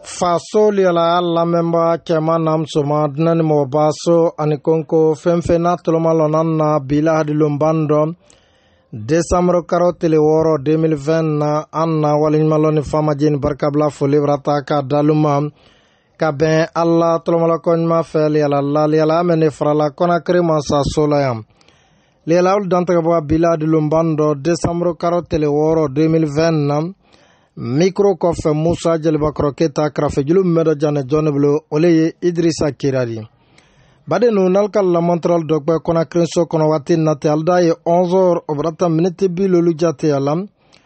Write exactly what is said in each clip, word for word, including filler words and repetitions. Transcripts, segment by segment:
faso liala la memba kema nam soma dinani mo baso anikonko femfe na toloma lonana bila hadi lumbando Desamro karo tele woro deux mille vingt na anna walin maloni fama jeni barkabla fo livrata ka daluma ka ben alla toloma kon ma fel yala la liala mene frala kona krema sa solayam liala ul dantaka bo bila hadi lumbando Desamro karo tele woro deux mille vingt na Micro kofe Moussa Djelibakoro Keita krafe julu medo jane joneblo oleye Idrissa Kirari. Bade nou nalkal la montral dokbe kona krenso kono wati nate alda ye onze heures obrata minute bi lolu jate alam.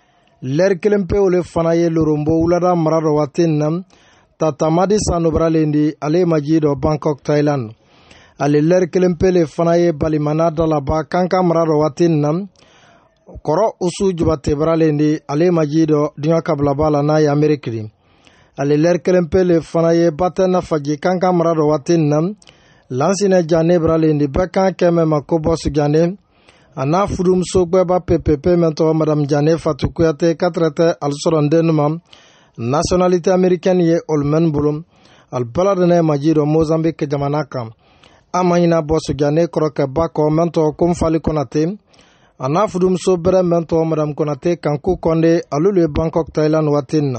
Ler kelempe ole fanaye lorombo ulada marado wati nam. Tatamadi sanobralendi ale majido Bangkok Thailand. Ale ler kelempe le fanaye balimana dalaba kanka marado wati nam. Koro usu jubate bralendi ale majido dinga kabla bala na ya Amerikri. Ale ler kelempele fanaye batena faji kanka marado watin nam. Lansine jane bralendi bekan keme makobo su jane. Ana fudum sogbe ba pepepe mento madame jane fatukuyate katrete al sorondenuma. Nationalité américaine ye olmen bulum. Al baladene majido Mozambique jamanaka. Amayina bosu jane kroke bako mento kumfali konate. Ana fudum so bere mento madame konate kanku konde alulu Bangkok Thailand watin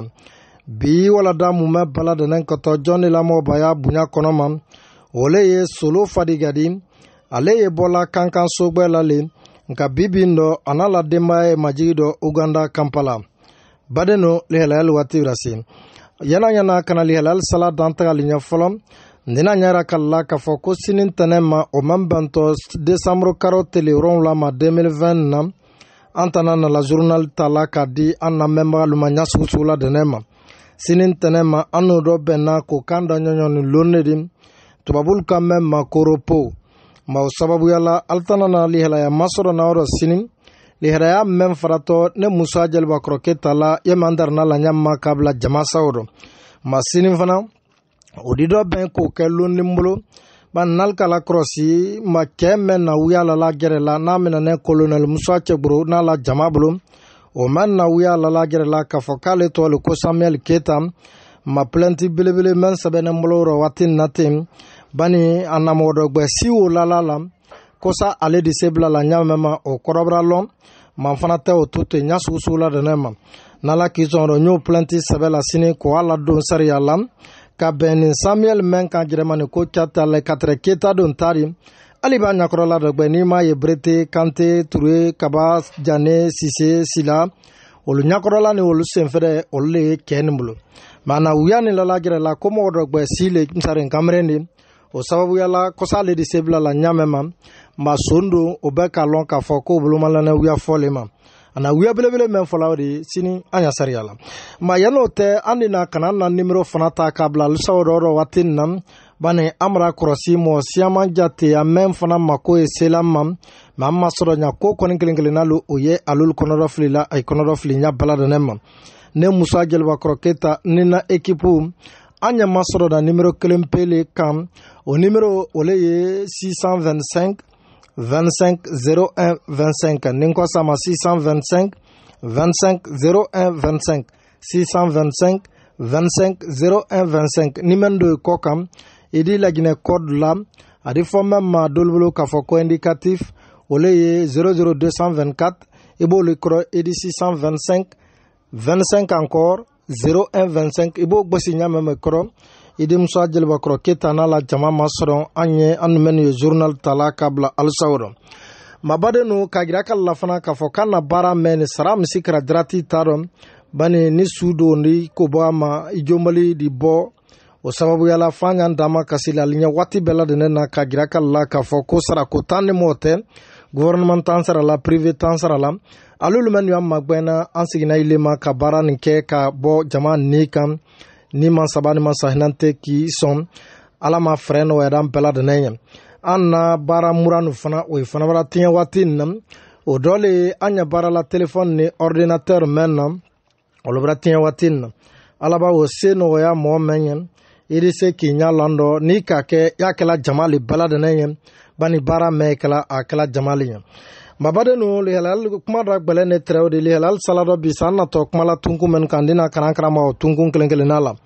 bi wala da mume balade nen koto Johnny lamo baya bunya konoma ole ye solo fadigadi ale ye bola kankan so gbelale nka bibindo anala demba e majido Uganda Kampala badeno lehelal watirasi yana yana kana lehelal sala danta linya folom Nina nyara kala ka foko sinin tanema o mambanto Desamro karo tele ron ma deux mille vingt na antana na la journal tala ka di anna memba lumanya susula denema sinin tanema anu do benna ko kanda nyonyon lonedim tubabul kamem ma koropo ma sababu yala altana na lihela ya masoro na oro sinin lihela ya mem farato ne Moussa Djelibakoro Keita la yemandar na la nyamma kabla jama sauro ma sinin fana Odido ben ko kello nimbolo ban nalkala crossi ma kemme na uyala la gerela na mena ne colonel Moussa Chebro na la jamablo o man na uyala la gerela ka fokale to le ko Samuel Keita ma plenty belebele men sabene mbolo watin natim bani anamodo gbe siwo la la la kosa ale disable la nyamema o korobra lom ma fana te o tutte nyasu sula de nema nala kizon nyo plenty sabela sini ko ala don sariya lam ka benin Samuel men kan jiremani ko chata le katre Keita don tari ali ba nyakoro la dogbe ni ma ye brete kante Touré Kaba Jane Sise Sila olu nyakoro la ni olu senfere olu le kenmulo mana uyani la la gere la komo dogbe sile msare kamrendi o sababu yala kosale disable la nyamema ma sondo obeka lon ka foko buluma la na uya folema ana wiya belebele men folawdi sini anya sariyala ma yanote andina kanana numero fanata kabla lsawdoro watinam bane amra krosi mo siama jate ya men fana mako e selamam mamma soronya ko koninkelingena lu oye alul konodo flila ay konodo flinya balada nem ne Moussa Djelibakoro Keita nina ekipu anya masoro da numero kelempele kam o numero oleye six cent vingt-cinq vingt-cinq zéro un vingt-cinq Ninko sama six cent vingt-cinq vingt-cinq zéro un vingt-cinq six cent vingt-cinq vingt-cinq zéro un vingt-cinq nimendo kokam idi la gine code la adi forme ma dolbolo kafoko indicatif oleye zéro zéro deux cent vingt-quatre ibo le cro idi six cent vingt-cinq vingt-cinq encore zéro un vingt-cinq ibo gbosinya meme cro idi Moussa Djelibakoro Keita na la jama masron anye anmen journal tala kabla al sawro mabade no kagira kala fana ka fokana bara men saram sikra drati tarom bani ni sudo ni kobama ijombali di bo o sababu yala fanya ndama kasila linya wati bela de na kagira kala ka foko sara ko tanne mote gouvernement tansara la privé tansara la alulu men yam magbena ansigina ilema ka bara nke ka bo jama ni kam ni man sabani man sahinante ki son ala ma freno edam pela de nyen anna bara muranu fana o fana bara tinya watin nam o dole anya bara la téléphone ni ordinateur menam o lo bara tinya watin ala ba o seno ya mo menyen iri se ki nya lando ni ka ke yakela jamali bala de nyen bani bara mekela akela jamali mabade no le halal kuma da gbele ne trew de le halal salado bi sanna to kuma la tunku men kandina karankara ma tunku kelenkele nala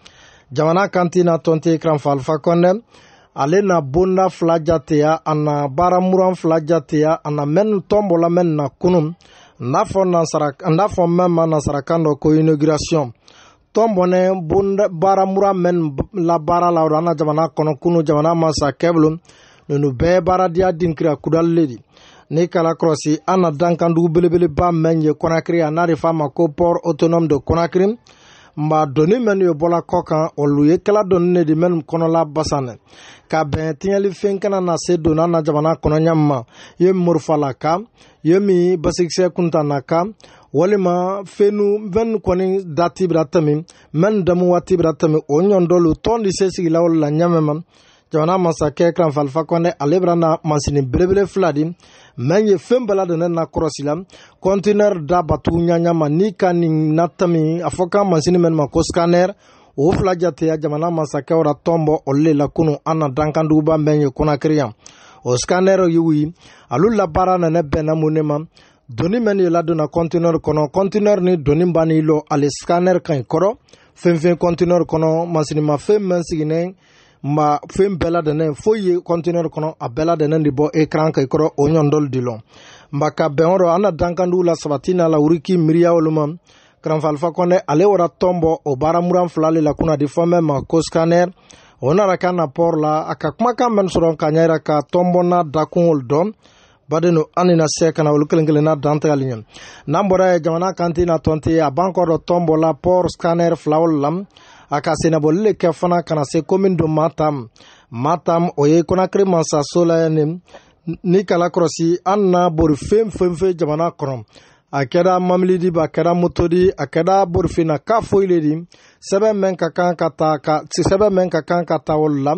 jamana kanti na tonti kran falfa konde ale na bonda fila jateya ana baramuran fila jateya ana men tombola men na kunum nafo nasara nafo mema nasarakan do ko inauguration tombone bonda baramura men la bara la ana jamana kono kunu jamana masa keblu nunu be bara dia dinkira kudalledi ni kala krosi ana dankandu belebele ba menye Conakry anari fama ko port autonome de Conakry mba doni men yo bola kokan oluye kala donni di men kono la basane ka ben tinyali fenkana na se dona na jamana kono nyamma ye murfala ka ye mi basikse kuntana ka walima fenu ven koni dati bratami men damu wati bratami onyondolu tondi sesigi lawol la nyamema jamana masake kran falfa konde alebrana masini brebele fladi menye fembala de na krosila container da batu nyanya manika ni natami afoka masini men ma ko scanner o flajate ya jamana masake ora tombo olle la kunu ana dankandu ba menye Conakry o scanner yiwi alula bara na ne bena munema doni men la dona container kono container ni doni bani lo ale scanner kan koro fenfen container kono masini ma fem men sigine ma fem bela de ne foye container kono a bela de ne bo ekran kay koro onyondol dilon mbaka benro ana dankandu la sabatina la uriki miria oluma kran falfa konde ale ora tombo o baramuran flale la kuna di femme ma ko scanner onara kana por la akakma kan men soron kanyera ka tombo na dakun don badeno anina sekana ulkelengele na dantalinyen nambora jamana kantina tonti abanko do tombo la por scanner flawol lam aka senabolle kefana kana se commune do Matam Matam oye Conakry mansa sola ne ni kala krosi anna bor fem fem fe jamana kono akeda mamlidi ba akeda motodi akeda bor fina ka foiledi sebe men ka kan kata ka sebe men ka kan kata wala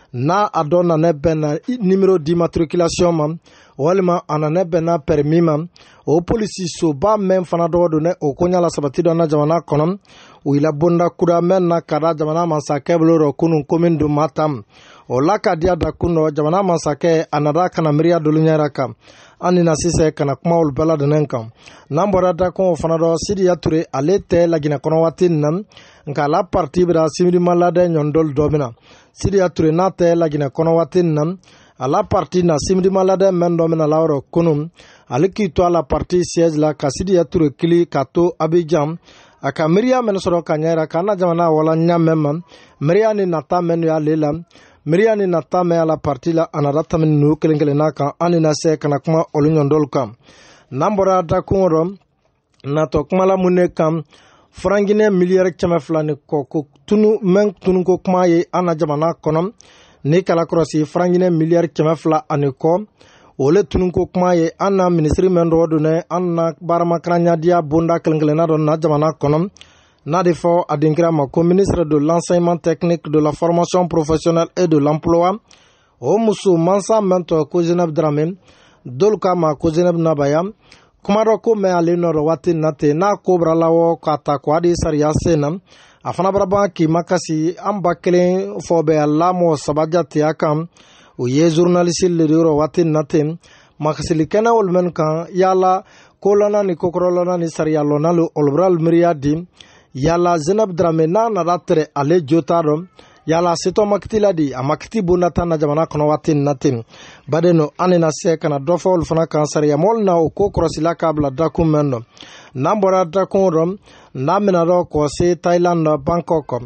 na adona ne ben numéro d'immatriculation mam walima anane bena permis mam o police so ba men fana do do ne o konya la sabati do na jamana kono o ila bonda kuda men na kada jamana masake bloro kunu commune do Matam o la kadia da kuno jamana masake anada kana miria do lunyara kam anina sise kana kuma ol bela de nenkam nambora da ko fana do sidi yature alete la gina kono watin nam nka la parti bra simri malade nyondol domina sidi yature na te la gina kono watin nam à la partie na simdi malade men domina lauro kunum aliki to la partie siège la kasidi ya turu kili kato Abidjan aka miria men soro kanyera kana jamana wala nyamem miria ni nata men ya lela miria ni nata me ala partie la anarata men no kelengele naka anina se kana kuma olunyondol kam nambora da kunro na to kuma la munne kam frangine milliard chama flani ko ko tunu men tunu ko kuma ye ana jamana konom ni kala krosi frangine milliard kema fla aniko ole tununko kuma ye anna ministry men do ne anna barama kranya dia bonda kelngelena do na jamana konom na defo adinkira ma ko ministre de l'enseignement technique de la formation professionnelle et de l'emploi o musu mansa mento ko jenab drame dolka ma ko jenab nabayam kuma ro ko me ale no wati nate na kobra lawo kata ko adi sariya senam afana baraba ki makasi amba kelen fobe allamo sabajati akam o ye journaliste le ro watin natem makasi likana ol men kan yala kolana ni kokrolana ni sariya lonalo olbral miriadi yala zenab drame na na ratre ale jotaro yala seto maktila di amakti bunata na jamana kono watin natim badeno anina se kana dofo ol fana kan sariya mol na o kokrosila kabla dakumendo nambora dakunrom namina do ko se Thailand Bangkok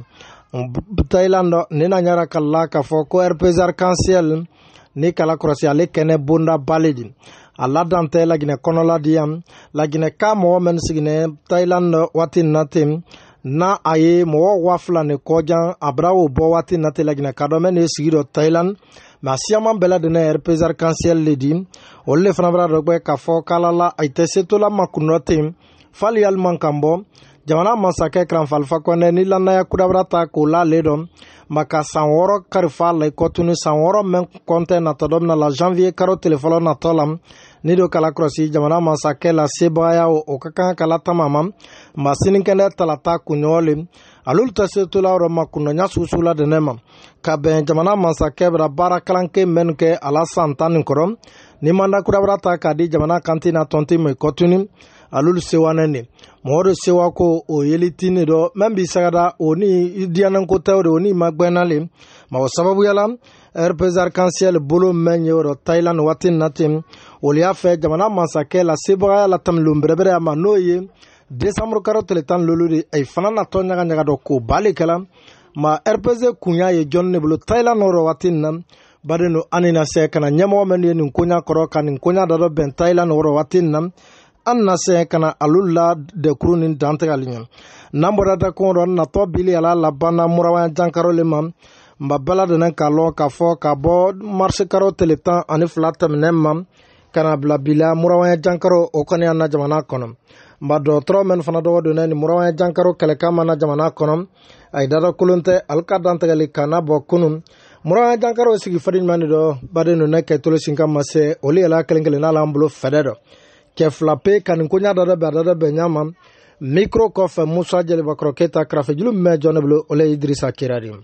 Thailand nina nyara kala ka fo ko rpzar kanciel ni kala krosi ale kene bunda balidi ala dante la gine konola diam la gine kamo men sigine Thailand watin natim na aye mo wafla ne kojan abrawo bo watin natil la gine kadome ne sigido Thailand ma siaman bela de ne rpzar kanciel ledi olle fanabra rogbe ka fo kala la aite setola makunotim fali alman kambo jamana masake kran falfa kone ni lana ya kudabrata ko la ledom maka sanworo karfa la kotunu sanworo men konte na todom na la janvier karo telefono na tolam ni do kala krosi jamana masake la sebaya o okaka kala tamama masinin kende talata kunyole alul tasetu la ro makuno nya susula de nema ka ben jamana masake bra barakalanke menke ala santan korom ni manda kudabrata ka di jamana kantina tonti me kotunu alul sewanene modo sewa ko o yelitini do membi sagada oni dianan ko tawde oni magbenale ma o sababu yala R P arc-en-ciel bolo menyo Thailand watin natim olia fe jamana masake la sebra la tam lumbrebere amanoye décembre carotte le tan loludi ay fanana to nyaga nyaga do ko balikala ma R P Z kunya ye jonne bolo Thailand oro watin nam badeno anina se kana nyamo men ye kunya koro kan kunya do ben Thailand oro watin nam anna se kana alulla de krunin dantagalnya nambora da ko ron na to bili ala labana murawa jankaro le mam mbabala de nan kalo ka fo ka bo marché carotte le tan ani flatam nem kana blabila murawa jankaro o kone anna jamana kono mba dotro men fana do do nani murawa jankaro kale kama na jamana kono ay dara kulunte alka dantagali kana bo kunum murawa jankaro sigi fadin mani do bade no nek tolo sinka mase oli ala kelengele na lambulo fededo ke flape kan kunya dada dada benyama micro kofe Moussa Djelibakoro Keita krafe julu me joneblo ole Idrissa Kirari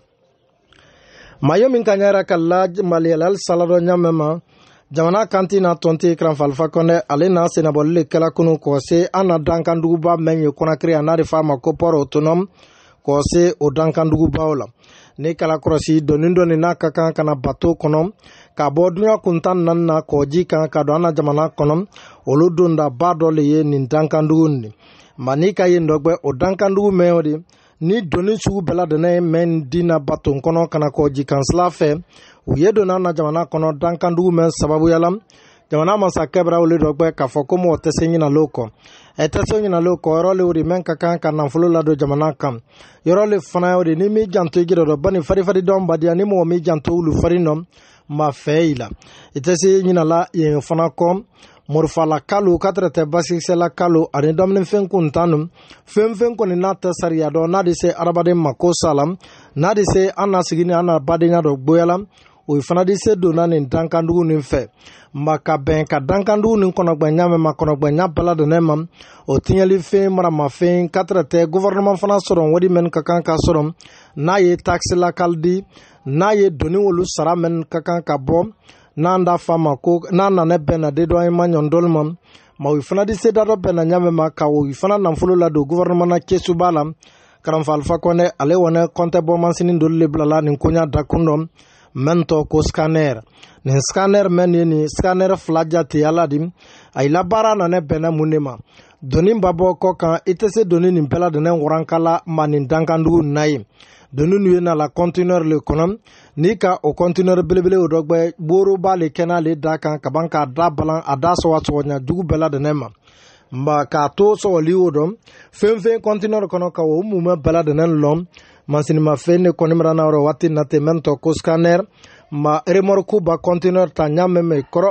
mayo min kanyara kala maliyal salado nyamema jamana kantina tonti kran falfa konde alena senabolle kala kunu kose ana dankandugu ba menye konakri anari fama ko poro autonom kose o dankandugu baola ne kala krosi donindo ni nakaka kana bato konom ka bodunya kuntan nanna koji kan ka do ana jamana konom oludunda badole ye ni dankandugu ni manika ye ndogbe o dankandugu meodi ni doni sugu bela dene men dina baton kono kana koji kansla fe uyedo na na jamana kono dankandugu men sababu yalam jamana masa kebra ule dogbe ka fokomo tesenyi na loko etesenyi na loko yorole uri men kakan kana fulo lado jamana kam yorole fana uri ni mi janto gido do bani fari fari don badia ni mo mi janto ulu fari nom ma feila etese nyina la yen fana kom morfala kalu katrete basise la kalu ani domne fen kuntanum fen fen koni nata sariya do nadi se arabade mako salam nadi se ana sigini ana badenya do boyalam o fana di se do nani dankandugu nin fe maka ben ka dankandugu nin kono gbanya me makono gbanya bala de nemam o tinyali fe mara ma fe katrete gouvernement fana soron wadi men kakan ka soron na ye taxe la kaldi na ye doni wolu sara men kakan ka bom nanda fama ko nana ne bena de do ay manyon dolmam ma wi fana di se dado bena nyame ma ka wi fana nam fulo la do gouvernement na kesu balam karam falfa kone ale wona konte bo mansini dol le blala ni konya dakundom mento ko scanner ni scanner men ni scanner flajati aladim ay labara na ne bena munema doni babo ko kan itese doni ni bela de ne warankala manin dankandu nayi donu nuye na la conteneur le konom nika o conteneur belebele o dogbe boro ba le kena le dakan kabanka da balan ada so wato nya dugu bela de nema mba ka to so li odom fen fen conteneur kono ka o mu me bela de nen lom mansini ma fen ne konimra na ro wati na te mento ko scanner ma remorku ba conteneur ta nyame me koro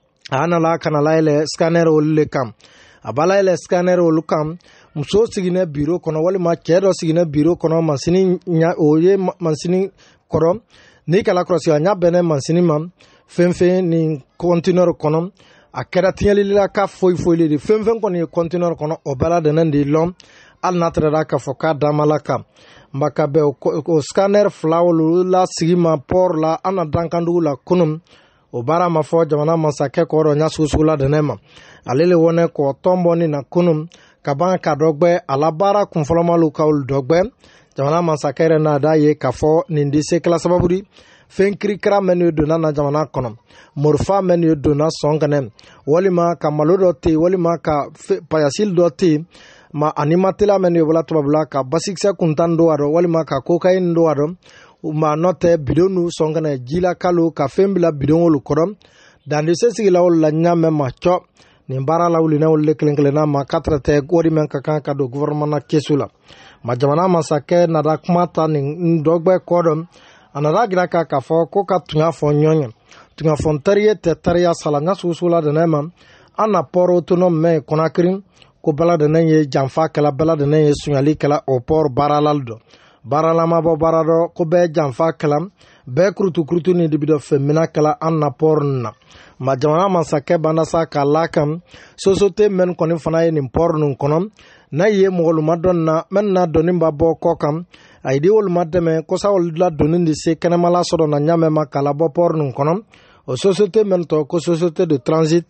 ana la kana la ile scanner o le kam abala ile scanner o lukam muso sigine bureau kono wali ma kedo sigine bureau kono mansini nya oye mansini koro ni kala krosi nya bene mansini mam fenfe ni conteneur kono akera tinyali la ka foi foi le fenfe kono conteneur kono obala de nan di lom al natra ka foka damalaka mbaka be o scanner flawlu la sigima por la ana dankandu la kunum o bara ma fo jamana masake ko ro nya susula de nema alele wone ko tombo ni na kunum kaban ka dogbe alabara kunfoloma lukawul dogbe jamana masakere na da ye kafo nindise kala sababuri fenkri kra menu do na jamana kono morfa menu do na songane walima ka malodo te walima ka payasil do te ma animatela menu wala tubabla ka basiksa kuntando aro walima ka cocaine do aro ma note bidonu songane jila kalu ka fembila bidonu korom dandise sigila wala nyame ma cho ni bara la wuli na wuli kelenkele na ma katra te gori men kakan ka do gouvernement na kesula ma jamana masake na da kumata ni ndogbe kodom anara gira ka ka fo ko ka tunya fo nyonya tunya fo ntariye te tariya sala nya susula de nema ana poro autonom me konakrim ko bala de nenye jamfa kala bala de nenye sunyali kala o por baralaldo baralama bo barado ko be jamfa kala be krutu krutu ni dibido femina kala anna porna ma jamana masake banda sa kalakam sosote men koni fana ye nin pornun konom na ye mogolu madonna men na donin ba bo kokam aydi wol mademe ko sawol la donin di se kenamala sodo na nyame makala bo pornun konom o sosote men to ko sosote de transit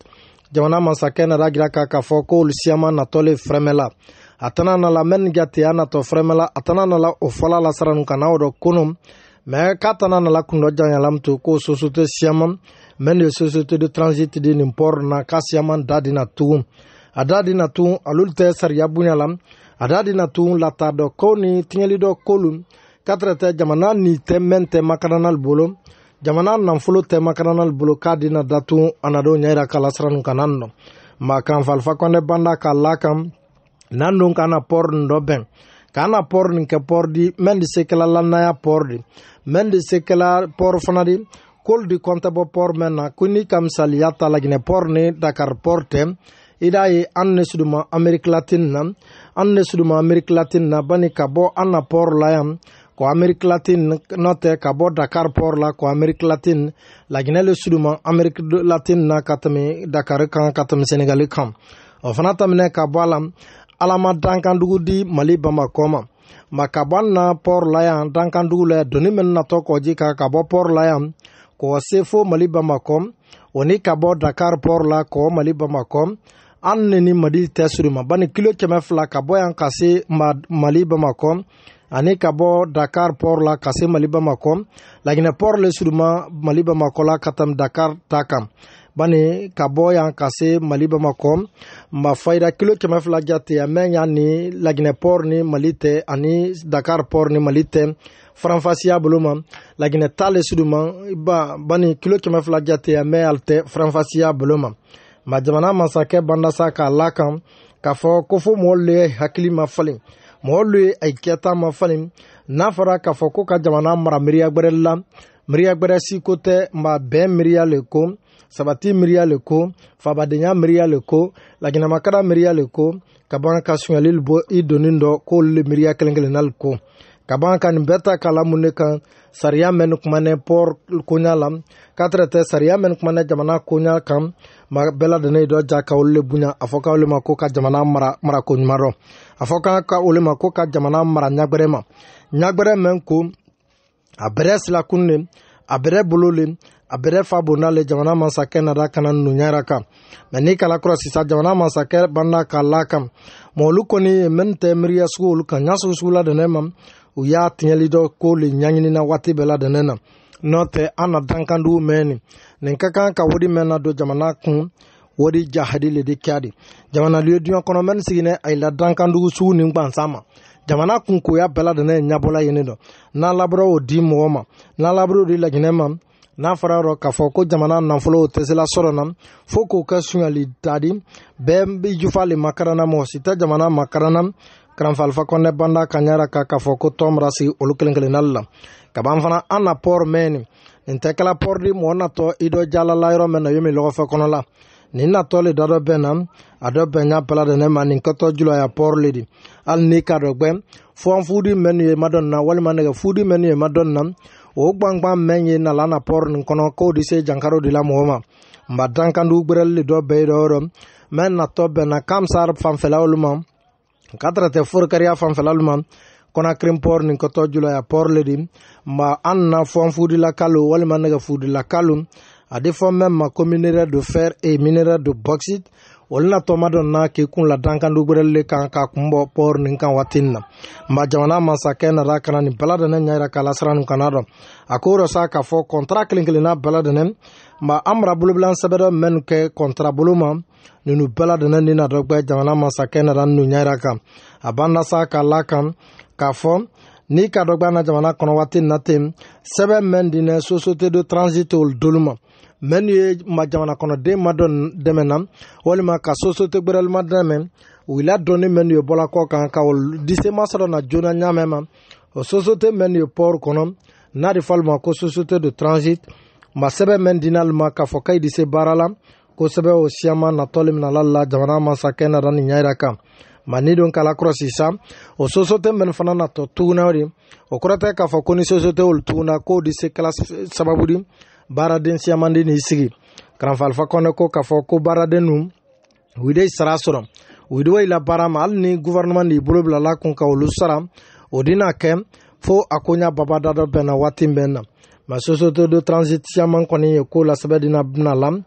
jamana masakɛ nana gira ka k'a fɔ ko olu siyaman natɔle fɛrɛmɛla a tana nala mɛn jate a natɔ fɛrɛmɛla a tana nala o fɔla la saranu kana o dɔ kunu mɛ k'a tana nala kundɔ janyala to ko société siyaman mɛn de société de transit de nin port na ka siyaman da di na tugun a da di na tugun alolu tɛ sariya bonya la a da di na tugun lata dɔ ko ni tiɲɛli dɔ kolu k'a tɛ jamana ni tɛ mɛn tɛ makaranal bolo jamana nanfolo tɛ makaranal bolo k'a di na datu anado ɲɛyira kala saranu kana nɔ ma kan falifa kɔnɛ banda ka la kan nan don kana port ndo bɛn kana port nin kɛ port di mɛn di se kɛla lannaya port di mɛn di se kɛla port fana di kol di kɔntɛ bɔ port mɛn na ko ni ka misaliya ta laginɛ port ni Dakar port tɛ i daa ye an ne suduma Amérique latine na an ne suduma Amérique latine na bani ka bɔ an na port la yan ko Amérique latine n'o tɛ ka bɔ Dakar port la ko Amérique latine laginɛ le suduma Amérique latine na ka tɛmɛ Dakar kan ka tɛmɛ Sénégal kan o fana tɛmɛnɛ ka bɔ a la alama dankandugu di Mali Bamako ma ma ka bɔ an na port la yan dankandugu la doni min natɔ kɔji ka ka bɔ port la yan k'o se fo Mali Bamako o ni ka bɔ Dakar port la k'o Mali Bamako an ne ni Mali tɛ suruma bani kilo kɛmɛ fila ka bɔ yan ka se Mali Bamako ani ka bɔ Dakar port la ka se Mali Bamako laginɛ port le suruma Mali Bamako la ka tɛmɛ Dakar ta kan bani ka bɔ yan ka se Mali Bamako ma fayida kilo kɛmɛ fila jate a mɛn yan ni laginɛ port ni Mali tɛ ani Dakar port ni Mali tɛ faranfasiya bolo ma laginɛ ta le suruma ba bani kilo kɛmɛ fila jate a mɛn ali tɛ faranfasiya bolo ma ma jamana masakɛ bandasa k'a la kan k'a fɔ ko fo mɔgɔw le hakili ma falen mɔgɔw le a kɛta ma falen n'a fɔra k'a fɔ ko ka jamana mara miiriya gbɛrɛ la miiriya gbɛrɛ si ko tɛ ma bɛn miiriya le ko sabati miiriya le ko fabadenya miiriya le ko laginɛmakara miiriya le ko ka ban ka suɲɛli bɔ i donni dɔ k'olu le miiriya kelen kelenna le ko ka ban ka nin bɛɛ ta k'a la mun de kan sariya mɛn kumanɛ port koɲa la k'a tɛ sariya mɛn kumanɛ jamana koɲa kan ma bɛɛ ladonni dɔ ja ka olu le bonya a fɔ k'olu ma ko ka jamana mara mara ko ɲuman dɔ a fɔ k'an ka olu ma ko ka jamana mara ɲagbɛrɛ ma ɲagbɛrɛ mɛn ko a bɛrɛ silakun le a bɛrɛ bolo le a bɛrɛ fa bonda le jamana masakɛ nada kana nuɲɛra kan mɛ ni kala kɔrɔ sisan jamana masakɛ banda ka la kan ma olu kɔni mɛn tɛ miiriya sugu olu kan ɲa sugu sugu la dɛnɛ ma u y'a tiɲɛli dɔ ko le ɲaɲinina waati bɛɛ la dɛnɛ na n'o tɛ an na dankandugu mɛn nin nin ka kan ka wari mɛn na don jamana kun wari jahadi le de kɛ di jamana lieu duɲɛ kɔnɔ mɛn siginɛ a la dankandugu sugu nin gbansan ma jamana kun koya bɛɛ la dɛnɛ ɲabɔla yen dɔ n'a labɔra o di mɔgɔ ma n'a labɔra o di laginɛ ma n'a fɔra yɔrɔ k'a fɔ ko jamana nafolo tɛ se la sɔrɔ na fo k'o kɛ suɲɛli tadi bɛɛ bi jufa le makarana mɔgɔ si tɛ jamana makarana karanfalifa kɔnɛ banda ka ɲara ka k'a fɔ ko tɔmra sigi olu kelen kelennali la ka ban fana an na port mɛn nin tɛ kɛla port di mɔgɔ natɔ i dɔ jalala yɔrɔ mɛn na yomi lɔgɔfɛ kɔnɔ la nin natɔ le da dɔ bɛn na a dɔ bɛn ɲa pɛla de ne ma nin kɛtɔ julaya port le di hali ni ka dɔ gbɛ fo an fudi mɛn ye ma dɔn na walima nɛgɛ fudi mɛn ye ma dɔn na o gbangban mɛn ye na la na port nin kɔnɔ k'o de se jankaro de la mɔgɔ ma mba dankandugu gbɛrɛli le dɔ bɛɛ yɔrɔ mɛn natɔ bɛn na kamsar fanfɛla olu ma ka tɛ forokariya fanfɛla olu ma Conakry port nin kɔtɔ julaya port le di ma an na fɔ an fudi la kalo walima nɛgɛ fudi la kalo a de fɔ mɛn ma ko minerai de fer et minerai de bauxite olu na tɔma dɔ na k'i kun la dankandugu gbɛrɛli le kan ka kun bɔ port nin kan waati na ma jamana masakɛ nana kana nin bɛɛ la dɛnɛ ɲɛyira k'a la siran kana dɔn a ko yɔrɔ sa k'a fɔ kɔntara kelen kelenna bɛɛ la dɛnɛ ma an mara bolobilan sɛbɛdɔ mɛnnu kɛ kɔntara bolo ma ninu bɛɛ la dɛnɛ ni na dɔ gbɛ jamana masakɛ nana nu ɲɛyira kan a banda sa k'a la kan k'a fɔ ni ka dɔ gbɛ na jamana kɔnɔ waati na ten sɛbɛn mɛn dinɛ société de transit olu dolu ma mɛnnu ye ma jamana kɔnɔden ma dɔ dɛmɛ na walima ka société gbɛrɛli ma dɛmɛ u la dɔnni mɛnnu ye bɔla kɔ kan ka olu dise ma sɔrɔ na joona ɲaamɛ ma o société mɛnnu ye port kɔnɔ n'a de fɔli ma ko société de transit ma sɛbɛn mɛn dinali ma k'a fɔ k'a dise baara la kosɛbɛ o siyama natɔli mina la la jamana masakɛ nana nin ɲɛyira kan ma ni don kala kɔrɔ sisan o société mɛn fana natɔ tuguna de o kɔrɔ tɛ k'a fɔ ko ni société olu tuguna k'o de se kɛla sababu di baaraden siyamandi n'i sigi karanfalifa kɔnɛ ko k'a fɔ ko baaraden nu u de sara sɔrɔ u de la baara ma hali ni gouvernement de bolo bilala kun ka olu sara o dina kɛ fo a ko ɲa babada dɔ bɛnna waati bɛn na ma société de transit siyaman kɔni ye ko la sɛbɛ dina bina la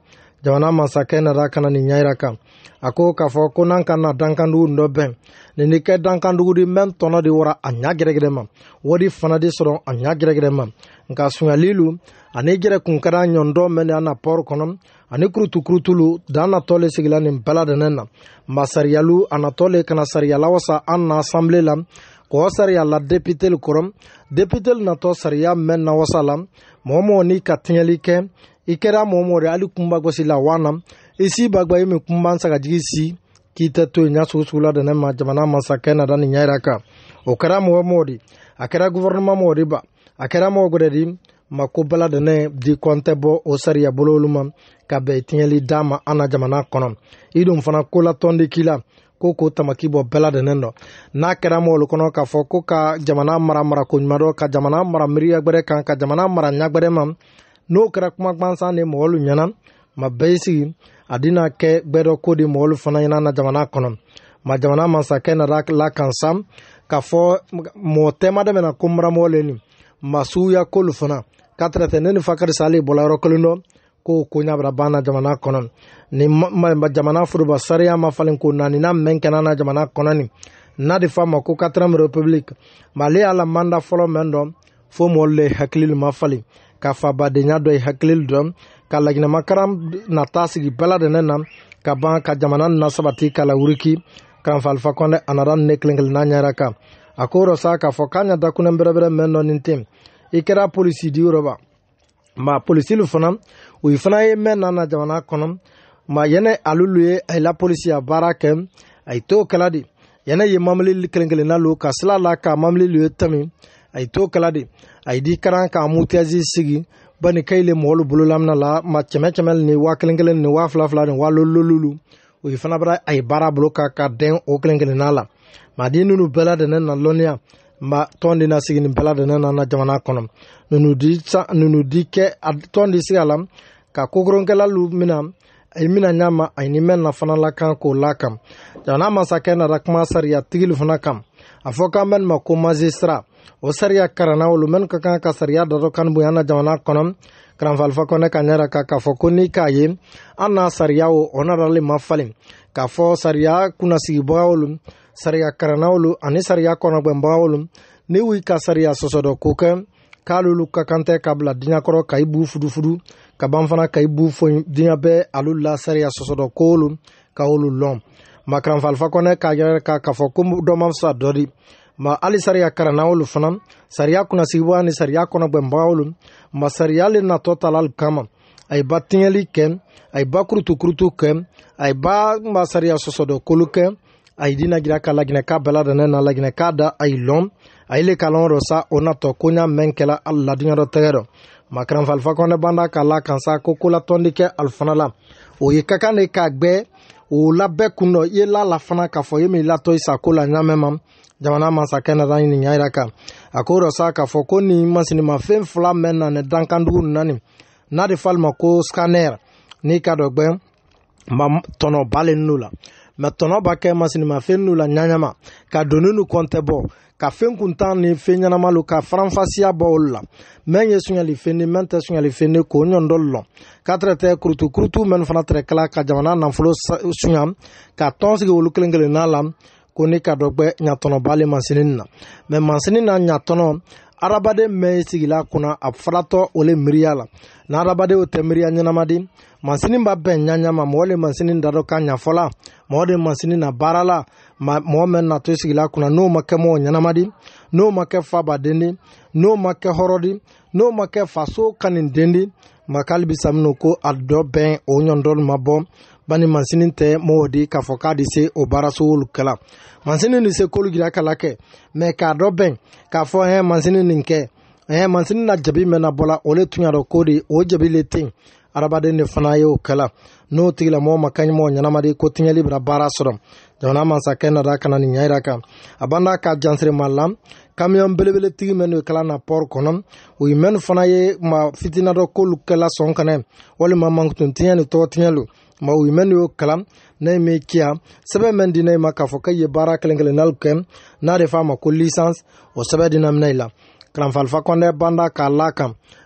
jamana masakɛ nara kana ni ɲayira kan a ko k'a fɔ ko n'an kana dankandugu dɔ bɛn nin ni kɛ dankandugu di mɛn tɔnɔ de wara a ɲa gɛrɛgɛrɛ ma wari fana de sɔrɔ a ɲa gɛrɛgɛrɛ ma nka sunyalilu ani gɛrɛ kun kɛra ɲɔndɔ mɛn de ana pɔr kɔnɔ ani kurutukurutulu dan natɔ le sigila nin bɛɛ ladɛnɛ na masariyalu a natɔ le kana sariyala wasa an na asamble la k'o sariya la deputelu kɔrɔ deputelu natɔ sariya mɛn na wasa la mɔgɔ mɔgɔ ni ka tiɲɛli kɛ i kɛra mɔgɔ mɔgɔ de hali kunba gosi la wana i si bagba i min kunba sagajigi si k'i tɛ to yen ɲa sugu sugu la dɛnɛ ma jamana masakɛ na da ni ɲayira kan o kɛra mɔgɔ mɔgɔ de a kɛra gouvernement mɔgɔ de ba a kɛra mɔgɔ gɛrɛ de ma ko bɛɛ ladɛnɛ di kɔntɛ bɔ o sariya bolo olu ma ka bɛn tiɲɛli d'a ma an na jamana kɔnɔ i dun fana ko la tɔn de k'i la ko k'o tamaki bɔ bɛɛ ladɛnɛ dɔ n'a kɛra mɔgɔ olu kɔnɔ k'a fɔ ko ka jamana mara mara ko ɲuman dɔ ka jamana mara miiriya gbɛrɛ kan ka jamana mara ɲa gbɛrɛ ma n'o kɛra kuma gansan de mɔgɔ olu ɲɛna ma bɛɛ y'i sigi a dina kɛ gbɛdɔ ko de mɔgɔ olu fana ɲɛna na jamana kɔnɔ ma jamana masakɛ nana la kansa k'a fɔ mɔgɔ tɛma dɛmɛ na ko maramɔgɔ le ni ma suguya k'olu fana k'a tɛrɛtɛ ne ni fakari sale bɔla yɔrɔ kelen dɔ ko ko ɲabara ban na jamana kɔnɔ ni jamana furuba sariya ma falen ko naani na mɛn kɛnɛ na jamana kɔnɔ ni n'a de fa ma ko quatrième république ma ale y'a la manda fɔlɔ mɛn dɔn fo mɔgɔ le hakili ma falen ka fabadenya dɔ ye hakili dɔn ka laginɛmakaran nata sigi bɛɛ ladɛnɛ na ka ban ka jamana na sabati ka la wuriki kanfa alifa kɔnɛ a nara ne kelen kelen n'a ɲɛra kan a ko yɔrɔ sa k'a fɔ k'a ɲa dakunɛ bɛrɛbɛrɛ mɛn dɔ nin ten i kɛra polisi di yɔrɔ ba ma polisilu fana o fana ye mɛn na na jamana kɔnɔ ma yɛnɛ alulu ye a la polisi a baara kɛ a ye t'o kɛla de yɛnɛ ye mamili kelen kelenna lo ka sila la ka mamili ye tɛmi a ye t'o kɛla de a ye di karan ka mutɛzi sigi bani kayle mɔgɔlu bolo lamina la ma cɛmɛ cɛmɛ ni waa kelen kelen ni waa fila fila ni waa lololulu o ye fana bara a ye baara bolo ka ka dɛn o kelen kelenna la ma di nunu bɛɛ ladɛnɛ na lɔnniya ma tɔn de na sigi nin bɛɛ ladɛnɛ na na jamana kɔnɔ nunu di sa nunu di kɛ a tɔn de sigi a la ka kokoronkɛla lu mina a ye mina ɲa ma a ye ni mɛn na fana la kan k'o la kan jamana masakɛ nana kuma sariya tigilu fana kan a fɔ k'an bɛ nin ma ko magistrat o sariya karanna olu minnu ka kan ka sariya dɔ dɔ kan bonya na jamana kɔnɔ karanfa alifa kɔnɛ ka ɲɛra kan k'a fɔ ko ni k'a ye an n'a sariya o o narali ma falen k'a fɔ sariya kunnasigibaga olu sariya karanna olu ani sariya kɔnɔgbɛnbaga olu ni w'i ka sariya sɔsɔ dɔ ko kɛ k'alolu ka kan tɛ ka bila diɲɛ kɔrɔ ka i bu fudufudu ka ban fana ka i bu fɔ diɲɛ bɛɛ alu la sariya sɔsɔ dɔ ko olu ka olu lɔn ma karanfa alifa kɔnɛ ka ɲɛra kan k'a fɔ ko dɔ ma fisa dɔ di ma hali sariya karanna olu fana sariya kunnasigibaga ni sariya kɔnɔgbɛnbaga olu ma sariya le natɔ ta la kama a ye ba tiɲɛli kɛ a ye ba kurutukurutu kɛ a ye ba ma sariya sɔsɔ dɔ kolo kɛ a ye dina gira ka laginɛka bɛɛ ladɛnɛ na laginɛka da a ye lɔn a ye le ka lɔn dɔ sa o natɔ ko ɲa mɛn kɛla ali la diɲɛ dɔ tɛgɛ dɔ ma karanfa alifa kɔnɛ banda ka la kan sa ko ko la tɔndi kɛ ali fana la o ye ka kan de k'a gbɛ o labɛɛ kun dɔ i ye la la fana k'a fɔ i ye min latɔ i sa ko la ɲamɛ ma jamana masakɛ na ɲini ɲayira kan a ko yɔrɔ sa k'a fɔ ko ni masinimafɛn fila mɛn na ni dankandugu nani n'a de f'ale ma ko scanner n'i ka dɔ gbɛ ma tɔnɔ bale n'u la mɛ tɔnɔ b'a kɛ masinimafɛn n'u la ɲaɲama ka donni n'u kɔntɛ bɔ ka fɛn kuntan ni fɛn ɲɛnamalu ka faranfasiya bɔ olu la mɛn ye suɲɛlifɛn ni mɛn tɛ suɲɛlifɛn ni k'o ɲɔndɔlu lɔn k'a tɛrɛ tɛ kurutukurutu mɛn fana tɛrɛ kala ka jamana nafolo suɲa ka tɔn sigi olu kelen kelen n'a la ko ni ka dɔ gbɛ ɲatɔnɔbale masini na mɛ masini na ɲatɔnɔ adamaden mɛn sigila kunna a faratɔ o le miiriya la na adamaden o tɛ miiriya ɲɛnamadi masini b'a bɛn ɲaɲama mɔgɔ le masini da dɔ ka ɲafɔla mɔgɔ de masini na baara la mɔgɔ mɛn na to sigila kunna n'o ma kɛ mɔgɔ ɲɛnamadi n'o ma kɛ fabaden di n'o ma kɛ hɔrɔdi n'o ma kɛ faso kaniden di ma k'ale bi samino ko a dɔ bɛn o ɲɔndɔlu ma bɔ bani masini tɛ mɔgɔ di k'a fɔ k'a di se o baaraso olu kɛla masini ni se k'olu gira kala kɛ mɛ k'a dɔ bɛn k'a fɔ ɛɛ masini nin kɛ ɛɛ masini na jabi mɛn na bɔla o le tun y'a dɔn ko de o jabi le ten adamaden de fana ye o kɛla n'o tigila mɔgɔ ma kaɲi mɔgɔ ɲɛnamadi ko tiɲɛli bɛna baara sɔrɔ jamana masakɛ nada kana nin ɲayira kan a banda ka jansirima la kamiyon belebele tigi mɛn ye kala na pɔr kɔnɔ o ye mɛn fana ye ma fitina dɔ k'olu kɛla sɔn kanɛ walima mankutun tiɲɛ ni tɔgɔ tiɲɛlu ma u ye mɛn y'o kalan ne me kiya sɛbɛn mɛn di ne ma k'a fɔ k'e ye baara kelen kelen nalu kɛ n'a de f'a ma ko licence o sɛbɛn di na minɛ i la karanfalifa kɔnɛ banda k'a la kan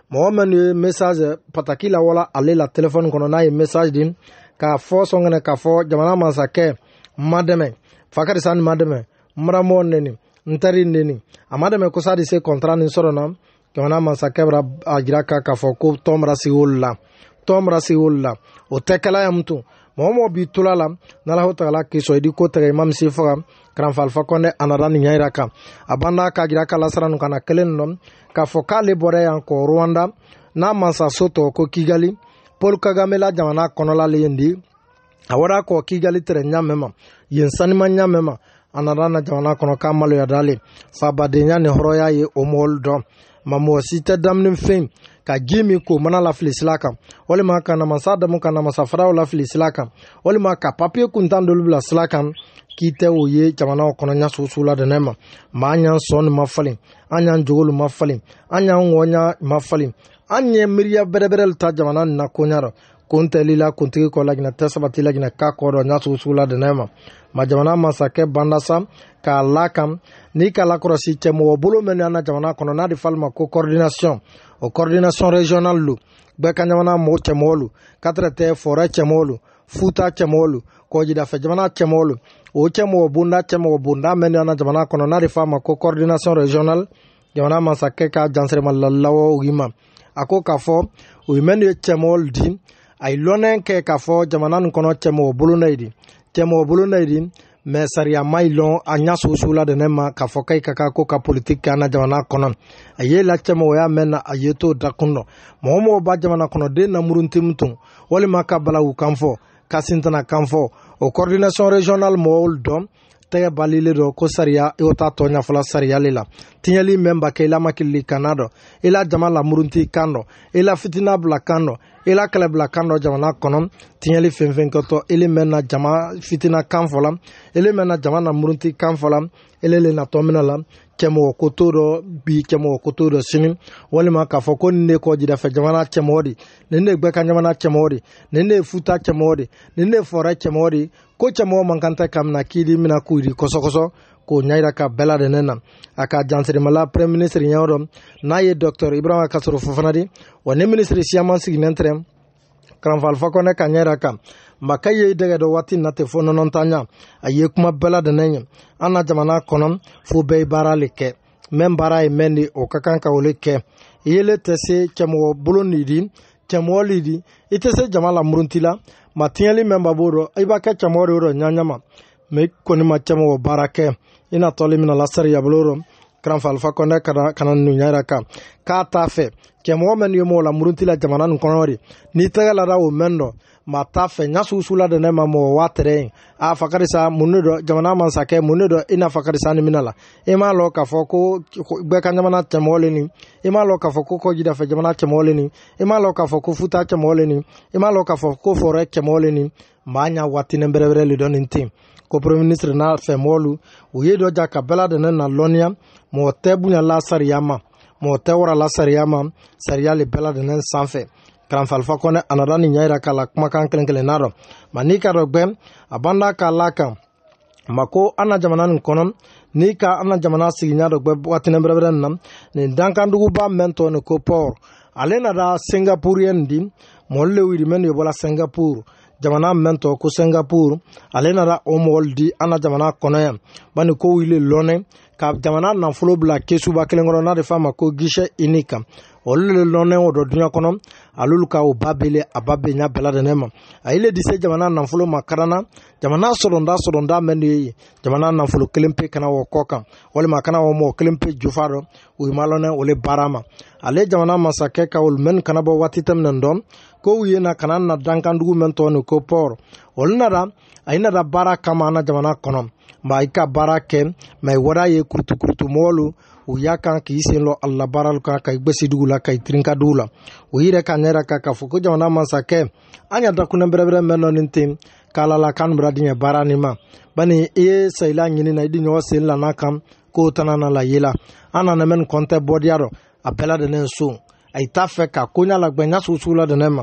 mɔgɔ min ye message pataki la wala ale la téléphone kɔnɔ n'a ye message di k'a fɔ sɔngɛnɛ k'a fɔ jamana masakɛ ma dɛmɛ Fakari Sani ma dɛmɛ Mramɔ neni ntari neni a ma dɛmɛ ko sa de se contrat nin sɔrɔ na jamana masakɛ bɛra a jira ka k'a fɔ ko tɔn bɛra sigi olu la tɔn bɛra sigi olu la o tɛ kɛla ya mutu mɔgɔ mɔgɔ b'i tola la n'Alahu Taala k'i sɔn i di ko tigɛ imam si faga karanfa Alpha Condé a nana nin ɲɛ yira kan a banda k'a jira k'a lasara nin kana kelen nɔ k'a fɔ k'ale bɔra yan kɔ Rwanda n'a mansaso tɔgɔ ko Kigali Paul Kagame la jamana kɔnɔla le yen di a wara kɔ Kigali tɛrɛ ɲamɛ ma yen sanima ɲamɛ ma a nana na jamana kɔnɔ k'a maloya dale fabadenya ni hɔrɔnya ye o mɔɔlu dɔn ma mɔgɔ si tɛ daminɛ fɛn ka ji min ko mana la fili sila kan walima ka namasa damu ka namasa faraw la fili sila kan walima ka papiye kuntan dolu bila sila kan k'i tɛ o ye jamana kɔnɔ ɲa susu la dɛnɛ ma ma an y'an sɔn ma falen an y'an jogolu ma falen an y'an ŋɔɲa ma falen an ye miiriya bɛrɛbɛrɛ ta jamana nin na koɲa rɔ ko n tɛli la kuntigi kɔ laginɛ tɛ sabati laginɛ k'a kɔ dɔ ɲa susu la dɛnɛ ma ma jamana masakɛ bandasa k'a la kan n'i ka lakɔrɔsi cɛmɔgɔ bolo min an na jamana kɔnɔ n'a de fali ma ko coordination o coordination régional lo bɛɛ ka jamana mɔgɔ cɛmɔgɔ lo katɛrɛ tɛ forêt cɛmɔgɔ lo futa cɛmɔgɔ lo kɔjidafɛ jamana cɛmɔgɔ lo o cɛmɔgɔ bonda cɛmɔgɔ bonda min an na jamana kɔnɔ n'a de fali ma ko coordination régional jamana masakɛ ka jansɛrɛma lalawa wima a ko k'a fɔ o ye min ye cɛmɔgɔ di a ye lɔnɛ kɛ k'a fɔ jamana nin kɔnɔ cɛmɔgɔ bolo na ye di cɛmɔgɔ bolo na ye di mais sariya ma yi lɔn a ɲa susu la dɛnɛ ma k'a fɔ k'i ka kan ko ka politique kɛ an na jamana kɔnɔ a ye la cɛmɔgɔya mɛn na a ye t'o dakun dɔ mɔgɔ mɔgɔ b'a jamana kɔnɔ den na muruntimu tun walima ka balawu kan fɔ ka sintana kan fɔ o coordination régional mɔgɔw dɔn tɛgɛ balilen dɔ ko sariya i y'o ta tɔ ɲafɔla sariya le la tiɲɛli mɛn ba kɛ i la makilili kana dɔ i la jama la murunti kan dɔ i la fitina bila kan dɔ i la kɛlɛ bila kan dɔ jamana kɔnɔ tiɲɛli fɛn fɛn kɛtɔ ele mɛn na jama fitina kan fɔ la ele mɛn na jama na murunti kan fɔ la ele le natɔ mina la cɛmɔgɔ koto dɔ bi cɛmɔgɔ koto dɔ sini walima k'a fɔ ko nin de kɔ jidafɛ jamana cɛmɔgɔ de nin de gbɛ ka jamana cɛmɔgɔ de nin de ye futa cɛmɔgɔ de nin de ye fɔrɛ cɛmɔgɔ de ko cɛmɔgɔ man kan tɛ ka mina k'i mina k'u di kɔsɔkɔsɔ k'o ɲa yira ka bɛɛ la dɛnɛ na a ka jansirimala premier ministre ɲɛ dɔ n'a ye docteur Ibrahima Kasoro Fofana di wa ni ministre siyaman sigilen tɛrɛ karanfa Alpha Condé ka ɲɛ yira kan maka ye dɛgɛ dɔ waati na tɛ fo nɔnɔntanya a ye kuma bɛɛ la dɛnɛ ɲɛ an na jamana kɔnɔ fo bɛɛ ye baara le kɛ mɛn baara ye mɛn de o ka kan ka o le kɛ i yele tɛ se cɛmɔgɔ bolo ni di cɛmɔgɔ li di i tɛ se jama la murunti la ma tiɲɛli mɛn ba b'o dɔ i b'a kɛ cɛmɔgɔ de yɔrɔ ɲaɲama mɛ i kɔni ma cɛmɔgɔ baara kɛ i na tɔli mina la sariya bolo rɔ karanfa Alpha Condé kana kana nu ɲayira kan k'a t'a fɛ cɛmɔgɔ mɛn ye mɔgɔ la murunti la jamana nin kɔnɔ de n'i tɛgɛ la da o mɛn dɔ ma t'a fɛ ɲa susu la dɛnɛ ma mɔgɔ waa tɛrɛ yen a Fakari sa mun ne dɔ jamana mansakɛ mun ne dɔ i na Fakari sa ni mina la i m'a lɔ k'a fɔ ko bɛɛ ka jamana cɛmɔgɔ le ni i m'a lɔ k'a fɔ ko kɔjidafɛ jamana cɛmɔgɔ le ni i m'a lɔ k'a fɔ ko futa cɛmɔgɔ le ni i m'a lɔ k'a fɔ ko forêt cɛmɔgɔ le ni maa ɲa waatinin bɛrɛbɛrɛ le dɔ nin ten ko premier ministre n'a fɛ mɔlu u ye dɔ ja ka bɛɛ la dɛnɛ na lɔnniya mɔgɔ tɛ bonya la sariya ma mɔgɔ tɛ wara la sariya ma sariya le bɛɛ la dɛnɛ sanfɛ karanfa Alpha Condé a nana nin ɲa yira k'a la kumakan kelen kelen na dɔ ma n'i ka dɔ gbɛ a banda k'a la kan ma ko an na jamana nin kɔnɔ n'i ka an na jamana sigiɲa dɔ gbɛ waatinin bɛrɛbɛrɛ nin na nin dankanduguba mɛn tɔ ni ko port ale na da Singapourien di mɔlu le wiri mɛn ye bɔla Singapour jamana mɛn tɔ ko Singapour ale na da o mɔlu di an na jamana kɔnɔ yan bani ko wili lɔnɛ ka jamana nafolo bila kesuba kelen kɔnɔ n'a de f'a ma ko guichet unique olu le lɔnɛ o dɔ duɲa kɔnɔ alolu ka o ba bele a ba be ɲa bɛɛ la dɛnɛ ma a ile di se jamana nafolo ma karana jamana sɔrɔnda sɔrɔnda mɛn de ye jamana nafolo kelen pe kana wɔ kɔ kan walima kana wɔ mɔgɔ kelen pe jufa dɔ o ye ma lɔnɛ o le baara ma ale jamana masakɛ ka olu mɛn kana bɔ waati tɛmɛnen dɔn ko u ye na kana na dankandugu mɛn tɔ ni ko port olu nada a ye nada baara kama an na jamana kɔnɔ ma i ka baara kɛ ma i wara ye kurutukurutu mɔlu u y'a kan k'i sen lɔ a la baaralu kan ka i gbɛsi dugu la ka i tirinka dugu la u yɛrɛ ka ɲɛra kan k'a fɔ ko jamana masakɛ an y'a dakunɛ bɛrɛbɛrɛ mɛn dɔ nin ten k'ala la kan bɛra diɲɛ baara nin ma bani i ye sayila ɲini na i di ɲɔgɔn sen lana kan k'o tana na la ye la an nana mɛn nin kɔntɛ bɔdiya dɔ a bɛɛ la dɛnɛ so a i t'a fɛ ka koɲa la gbɛɲa susu la dɛnɛ ma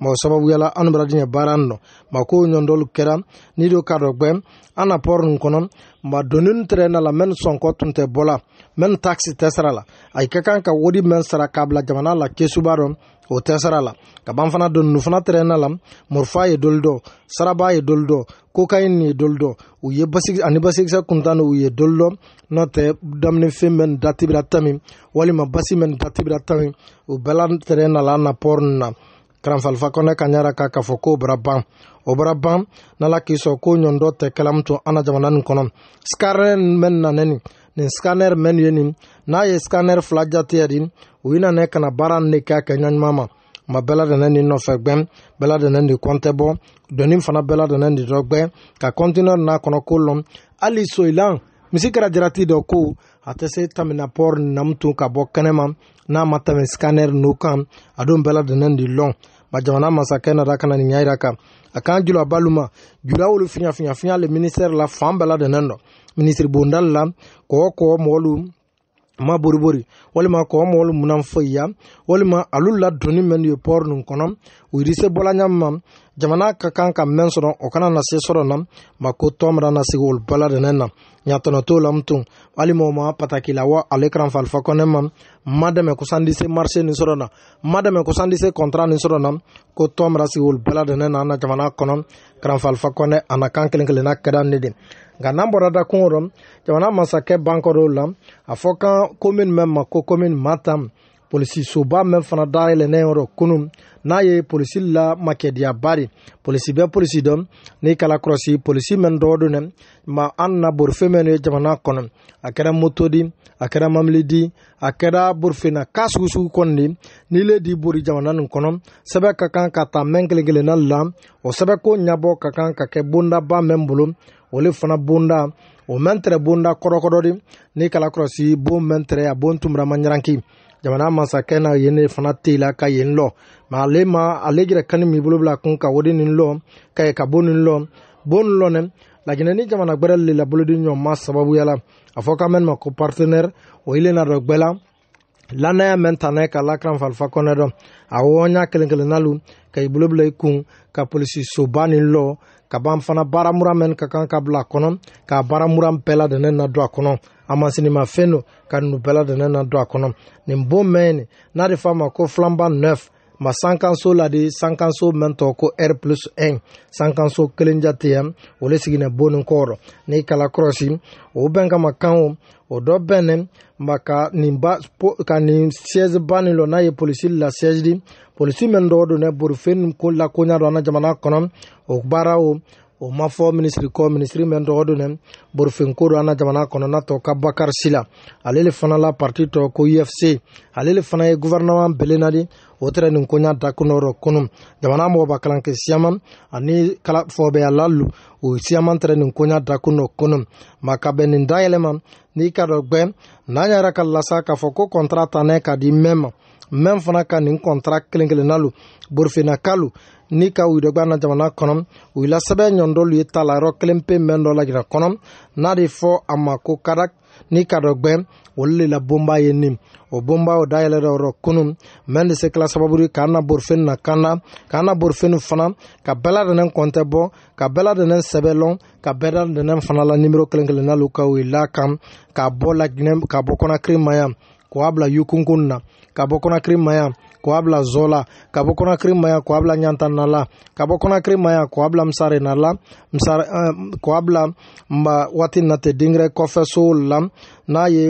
ma o sababu yala anu bara diɲɛ baara nɔ ma ko ɲɔndɔlu kɛra ni do ka dɔ gbɛ an na pɔri nin kɔnɔ ma donni tɛrɛ na la mɛn sɔn kɔ tun tɛ bɔ la mɛn taxi tɛ sara la a ka kan ka wodi mɛn sara k'a bila jamana la kesuba dɔ o tɛ sara la ka ban fana donni fana tɛrɛ na la murfa ye doli dɔ saraba ye doli dɔ cocaïne ye doli dɔ u ye basigi ani basigikisɛ kuntan u ye doli dɔ n'o tɛ daminɛ fɛn mɛn datibira tami walima basi mɛn datibira tami u bɛɛ la tɛrɛ na la an na pɔri na karanfalifa kɔnɛ ka ɲara ka k'a fɔ k'o bara ban o bara ban n'ala k'i sɔn ko ɲɔndɔ tɛ kɛlamu to an na jamana nin kɔnɔ scanner mɛn nanɛ nin nin scanner mɛn ye nin n'a ye scanner fila jateya di u yi nanɛ kana baara nin de kɛ a kɛ ɲaɲuman ma ma bɛɛ ladɛnɛ ni nɔfɛ gbɛn bɛɛ ladɛnɛ de kɔntɛ bɔ dɔnni fana bɛɛ ladɛnɛ de dɔ gbɛ ka kɔntinɛ n'a kɔnɔ ko lɔn hali soyilan misi kɛra jarati dɔ ko a tɛ se tamina pɔri namu tun ka bɔ kɛnɛma n'a ma tɛmɛ scanner n'o kan a don bɛɛ ladɛnɛ de lɔn ma jamana masakɛ na da kana nin ɲayira kan a kan jula baluma jula wolu fiɲa fiɲa fiɲa le ministère la fan bɛɛ ladɛnɛ dɔ ministre bondal la kɔɔ kɔɔ mɔgɔlu ma boribori walima kɔɔ mɔgɔlu munan foyi ya walima alu la donni mɛn ye pɔri nin kɔnɔ u yirise bɔla ɲami ma jamana ka kan ka mɛn sɔrɔ o kana na se sɔrɔ na ma ko tɔmra na sigi olu bɛɛ ladɛnɛ na ɲatɔnɔ t'o lamu tun walima o ma pataki la wa ale karanfalifa kɔnɛ ma ma dɛmɛ kusandise marché nin sɔrɔ na ma dɛmɛ kusandise contrat nin sɔrɔ na ko tɔmra sigi olu bɛɛ ladɛnɛ na an na jamana kɔnɔ karanfalifa kɔnɛ a na kan kelen kelenna kɛra ne de nka n'an bɔra da kungo rɔ jamana masakɛ bankɔrɔw la a fɔ kan commune mɛn ma ko commune matam polisi soba mɛn fana dayɛlɛnnen yɔrɔ kunun n'a ye polisi la makɛdiya bari polisi bɛ polisi dɔn n'i kala kɔlɔsi polisi mɛn dɔgɔ don dɛ ma an na borife mɛn ye jamana kɔnɔ a kɛra moto di a kɛra mamili di a kɛra borifena k'a sugu sugu kɔni di n'i le di bori jamana nin kɔnɔ sɛbɛn ka kan ka ta mɛn kelen kelenna la o sɛbɛn ko ɲabɔ ka kan ka kɛ bondaba mɛn bolo ole fana bonda o mɛn tɛrɛ bonda kɔrɔkɔrɔ di n'i kala kɔlɔsi bon mɛn tɛrɛ a bon tumura ma ɲaranki jamana masakɛ na yen ne fana tela ka yen lɔ ma ale ma ale yɛrɛ kani mi bolo bila kun ka wodi nin lɔ ka ye ka bon nin lɔ bon lɔ nɛ laginɛ ni jamana gbɛrɛ le la bolodi ɲɔgɔn ma sababuya la a fɔ ka mɛn ma ko partenaire o ile na dɔ gbɛ la lanaya mɛn tanɛ ka lakran falifa kɔnɛ dɔ a wɔnya kelen kelen nalu ka i bolo bila i kun ka polisi soba nin lɔ ka ban fana baaramura mɛn ka kan ka bila a kɔnɔ ka baaramura bɛɛ ladɛnɛ na don a kɔnɔ a masinima fɛn do ka ninnu bɛɛ ladɛnɛ na don a kɔnɔ nin bon mɛn n'a de f'a ma ko flamban neuf ma sankanso la de sankanso mɛn tɔ ko r plus un sankanso kelen jateya o le siginɛ bon nin kɔrɔ n'i kala kɔrɔsi o bɛn kama kan o o dɔ bɛn ne ma ka nin ba ka nin siège ba nin lɔ n'a ye polisi la siège di polisi mɛn dɔgɔ don ne borifɛn ko la koɲa dɔ an na jamana kɔnɔ o baara o o ma fɔ minisiri kɔ minisiri mɛn dɔgɔ don ne borifɛn ko dɔ an na jamana kɔnɔ n'a tɔ ka bakari sila ale le fana la parti tɔ ko u f c ale le fana ye gouvernement belenna di o tɛrɛ nin koɲa dakunɔrɔ kunu jamana mɔgɔba kalankɛ siyaman ani kala fɔbɛya lalu o siyaman tɛrɛ nin koɲa dakunɔ kunu ma ka bɛn nin dayɛlɛma n'i ka dɔ gbɛ n'an yɛrɛ ka lasa k'a fɔ ko contrat tanɛ ka di mɛn ma mɛn fana ka nin contrat kelen kelen nalu borifena kalu n'i ka u dɔgba na jamana kɔnɔ u la sɛbɛn ɲɔndɔlu ye ta la yɔrɔ kelen pe mɛn dɔ la jira kɔnɔ n'a de fɔ a ma ko kadak n'i ka dɔ gbɛ olu le la bonba ye nin o bonba o dayɛlɛ dɔ yɔrɔ kunun mɛn de se kila sababu ye k'an na borifeni na kan na k'an na borifeni fana ka bɛɛ ladɛnɛ kɔntɛ bɔ ka bɛɛ ladɛnɛ sɛbɛn lɔn ka bɛɛ ladɛnɛ fana la nimero kelen kelen nalu ka u la kan k'a bɔ laginɛ ka bɔ kɔnakiri ma yan k'o bila yukunkun na ka bɔ kɔnakiri ma yan k'o bila zɔla ka bɔ kɔnakiri ma yan k'o bila ɲantan na la ka bɔ kɔnakiri ma yan k'o bila misare na la misare k'o bila ma waati nate dingɛrɛ kɔfɛ so la n'a ye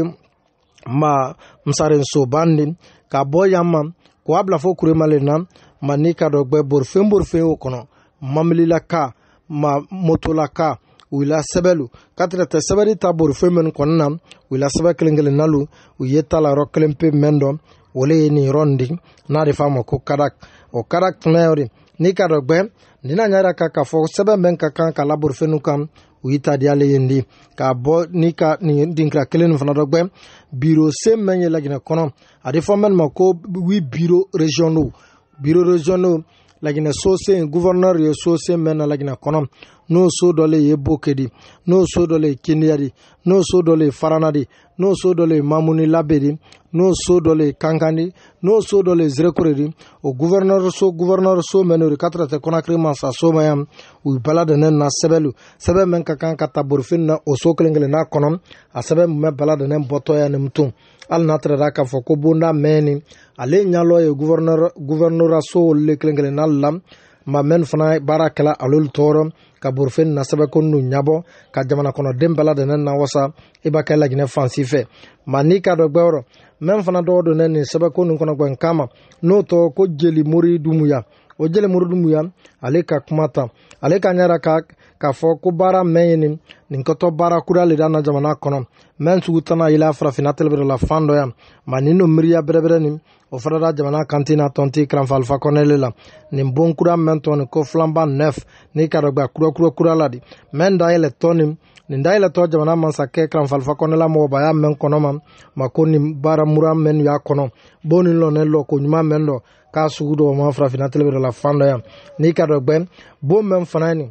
ma misare sobandi ka bɔ yan ma k'o bila fo kuremale na ma n'i ka dɔ gbɛ borifɛn borifɛn o kɔnɔ mamilila ka ma motola ka u la sɛbɛlu ka tɛrɛ tɛ sɛbɛli ta borifɛn minnu kɔnɔ na u la sɛbɛ kelen kelen nalu u ye ta la yɔrɔ kelen pe mɛn dɔ o le ye nin yɔrɔ nin di n'a de f'a ma ko kadak o kadak tɛnɛ yɔrɔ n'i ka dɔ gbɛ nin na ɲɛra ka k'a fɔ sɛbɛn bɛn ka kan ka la borifɛnw kan u y'i ta di ale ye di k'a bɔ n'i ka nin dinkira kelen nin fana dɔ gbɛ biro sen mɛn ye laginɛ kɔnɔ a de fɔ mɛn ma ko wi biro régionaux biro régionaux laginɛ so sen gouverneur ye so sen mɛn na laginɛ kɔnɔ n'o so dɔ le ye boke di n'o so dɔ le ye kindiya di n'o so dɔ le ye farana di n'o so dɔ le ye mamuni labe di n'o so dɔ le ye kankan di n'o so dɔ le ye zerekure di o gouverneur so gouverneur so mɛnɛ o katara tɛ Conakry masa so ma yan u bala de ne na sɛbɛlu sɛbɛ min ka kan ka ta borifin na o so kelen kelen n'a kɔnɔ a sɛbɛ min bɛ bala de ne bɔtɔ ya nin tun hali n'a tɛrɛ k'a fɔ ko bonda mɛni ale ɲalɔ ye gouverneur gouverneur so le kelen kelen na la ma mɛn fana baara kɛla alolu tɔɔrɔ ka borifin na sɛbɛ ko nu ɲabɔ ka jamana kɔnɔ den bala de ne na wasa i b'a kɛ laginɛ fansi fɛ ma n'i ka dɔ gbɛyɔrɔ mɛn fana dɔw don ne nin sɛbɛ ko nin kɔnɔ gbɛn kama n'o tɔ ko jeli mori dumuya o jeli mori dumuya ale ka kuma ta ale ka ɲɛra ka k'a fɔ ko baara mɛn ye nin nin kɛtɔ baara kura le da na jamana kɔnɔ mɛn sugu tana ila farafina telebere la fan dɔ yan ma nin no miiriya bɛrɛbɛrɛ nin o fana da jamana kantina tɔnti karanfa alifa kɔnɛle la nin bon kura mɛn tɔ nin ko filanba nɛf n'i ka dɔ gbɛ kura kura kura la di mɛn da yɛlɛ tɔ nin nin da yɛlɛ tɔ jamana mansakɛ karanfa alifa kɔnɛla mɔgɔba y'a mɛn kɔnɔ ma ma ko nin baara mura mɛn y'a kɔnɔ bon nin lɔ ne lɔ ko ɲuman mɛn dɔ k'a sugu dɔ ma farafina telebere la fan dɔ yan n'i ka dɔ gbɛ bon mɛn fana ye nin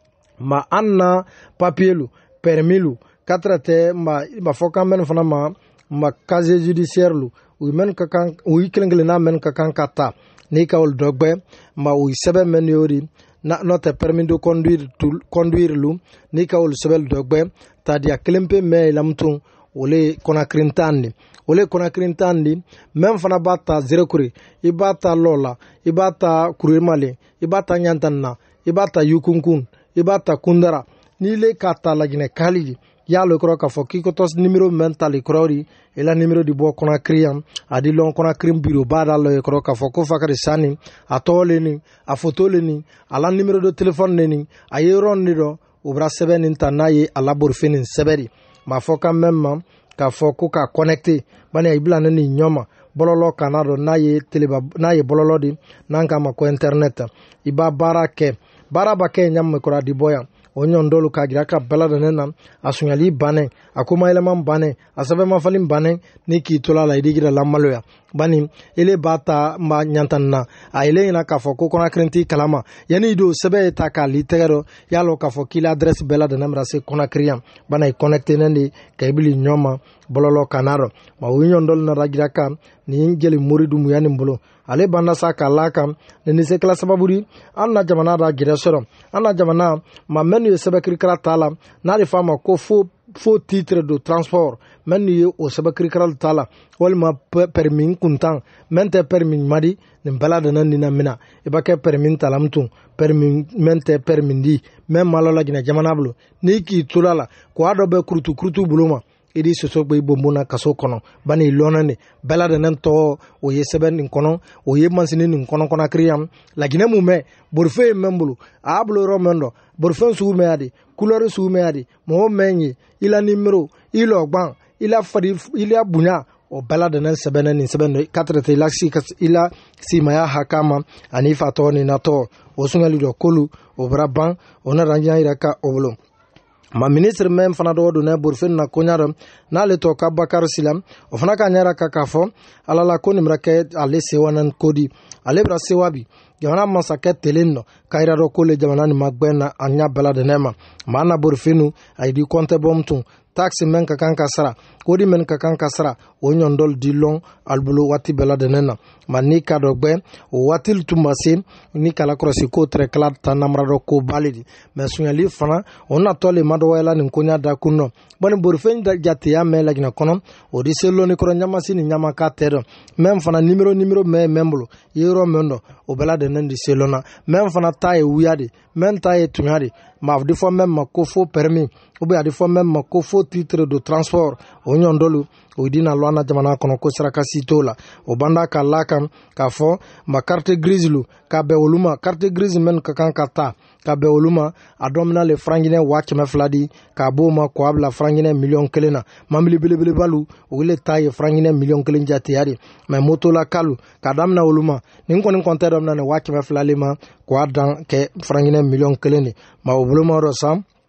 ma an na papielu permilu katara tɛ ma ma fɔ kan mɛn fana ma ma casier judiciaire lu u mɛn ka kan u kelen kelen n'a mɛn ka kan ka ta n'i ka olu dɔ gbɛ ma u sɛbɛn mɛn yori na n'o tɛ permis de conduire conduire lu n'i ka olu sɛbɛn dɔ gbɛ tadiya kelen pe mɛn lamtun ole Conakry tan di ole Conakry tan di mɛn fana b'a ta zerekure i b'a ta lɔla i b'a ta kuremale i b'a ta ɲantan na i b'a ta yukunkun i b'a ta kundara n'i le k'a ta laginɛ kali di y'a lo kɔrɔ k'a fɔ k'i kɔtɔ numéro mɛn tali kɔrɔ di i la numéro di bɔ Conakry yan a di lɔn Conakry bureau b'a da lɔ kɔrɔ k'a fɔ ko fakari sani a tɔgɔ le ni a photo le ni a la numéro de téléphone le ni a ye yɔrɔ ni dɔ o bɛra sɛbɛn nin ta n'a ye a la borifin nin sɛbɛn di m'a fɔ kan mɛn ma k'a fɔ ko k'a connecté bani i bila ne ni ɲɔ ma bɔlɔlɔ kana dɔ n'a ye teleba n'a ye bɔlɔlɔ di n'an k'a ma ko internet i b'a baara kɛ baara b'a kɛ ɲa min kɔrɔ a di bɔ yan o ɲɔn dɔlu k'a jira ka bɛla de ne na a suɲali bannen a komayɛlɛman bannen a sɛbɛnmafali bannen ni k'i tola la i digira la maloya bani ele b'a ta ma ɲantan na a ele ɲɛna k'a fɔ ko Conakry t'i kalama yanni i don sɛbɛn ye ta k'a li tɛgɛ dɔ y'a lɔ k'a fɔ k'i la adresse bɛla de ne mira se Conakry yan bana i connecté ne de ka i bili ɲɔ ma bɔlɔlɔ kana dɔ ma o ɲɔn dɔlu nara jira ka nin jeli mori dumuya nin bolo ale banda sa k'a la kan nin ni se kɛla sababu di an na jamana da gɛrɛ sɔrɔ an na jamana ma mɛnnu ye sɛbɛn kirikara t'a la n'a de f'a ma ko fo fo titre de transport mɛnnu ye o sɛbɛn kirikara t'a la walima permis kuntan mɛn tɛ permis ɲuman di nin bɛɛ la de ne nina mina i b'a kɛ permis talam tun permis mɛn tɛ permis di mɛn ma lɔ laginɛ jamana bolo n'i k'i to la la ko a dɔ bɛ kurutu kurutu bolo ma i di soso gbe i bonbon na kaso kɔnɔ bani i lɔnna ne bɛɛ la de ne tɔ o ye sɛbɛn nin kɔnɔ o ye mansini nin kɔnɔ Conakry yan laginɛ mun bɛ borifɛn ye mɛn bolo a y'a bolo yɔrɔ mɛn dɔ borifɛn sugu mɛn ya di couleur sugu mɛn ya di mɔgɔ mɛn ye i la numéro i lɔ gban i la fari i la bonya o bɛɛ la de ne sɛbɛn nin sɛbɛn dɔ k'a tɛrɛ i la si i la simaya hakɛ ma ani fa tɔgɔ ni na tɔgɔ o sunkali dɔ kolu o bɛra ban o na ranjanya yɛrɛ ka o bolo ma ministre mɛn fana dɔw don ne borifin na koɲa dɔ n'ale tɔ ka bakari silam o fana ka ɲɛra ka k'a fɔ ala la ko nin bɛra kɛ ale sewa na ko di ale bɛra sewa bi jamana masakɛ telen dɔ k'a yira dɔ ko le jamana nin ma gbɛn na a ɲa bɛɛ la de ne ma maa na borifinu a yi di kɔntɛ bɔm tun taxi mɛn ka kan ka sara kodi mɛn ka kan ka sara o ɲɔn dɔl di lɔn albolo waati bɛɛ la de ne na ma n'i ka dɔ gbɛ o waati tun ma se ni kala kɔrɔsi ko tɛrɛ kala ta namara dɔ ko bali di mɛ suɲɛli fana o natɔ le ma dɔgɔyala nin koɲa da kun dɔ bɔn borifɛn jateya mɛn laginɛ kɔnɔ o di se lɔni kɔrɔ ɲamasi ni ɲamaka tɛ dɔn mɛn fana nimero nimero mɛn mɛn bolo ye yɔrɔ mɛn dɔ o bɛɛ la de ne di se lɔnna mɛn fana ta ye wuya de mɛn ta ye tunya de ma a di fɔ mɛn ma ko fo permis ou bien a di fɔ mɛn ma ko fo titre de transport o ɲɔn dɔlu o dina lɔ an na jamana kɔnɔ ko sirakasi t'o la o banda ka la kan k'a fɔ ma carte grise lu k'a bɛn olu ma carte grise mɛn ka kan ka ta k'a bɛn olu ma a dɔ mina le franginɛ waa kɛmɛ fila di k'a b'o ma k'a bila franginɛ miliyɔn kelen na mamili belebeleba lu o le ta ye franginɛ miliyɔn kelen jateya de mɛ moto la kalu k'a damina olu ma nin kɔni kɔntɛ dɔ mina nin waa kɛmɛ fila le ma k'a dan kɛ franginɛ miliyɔn kelen de ma o boloma dɔ san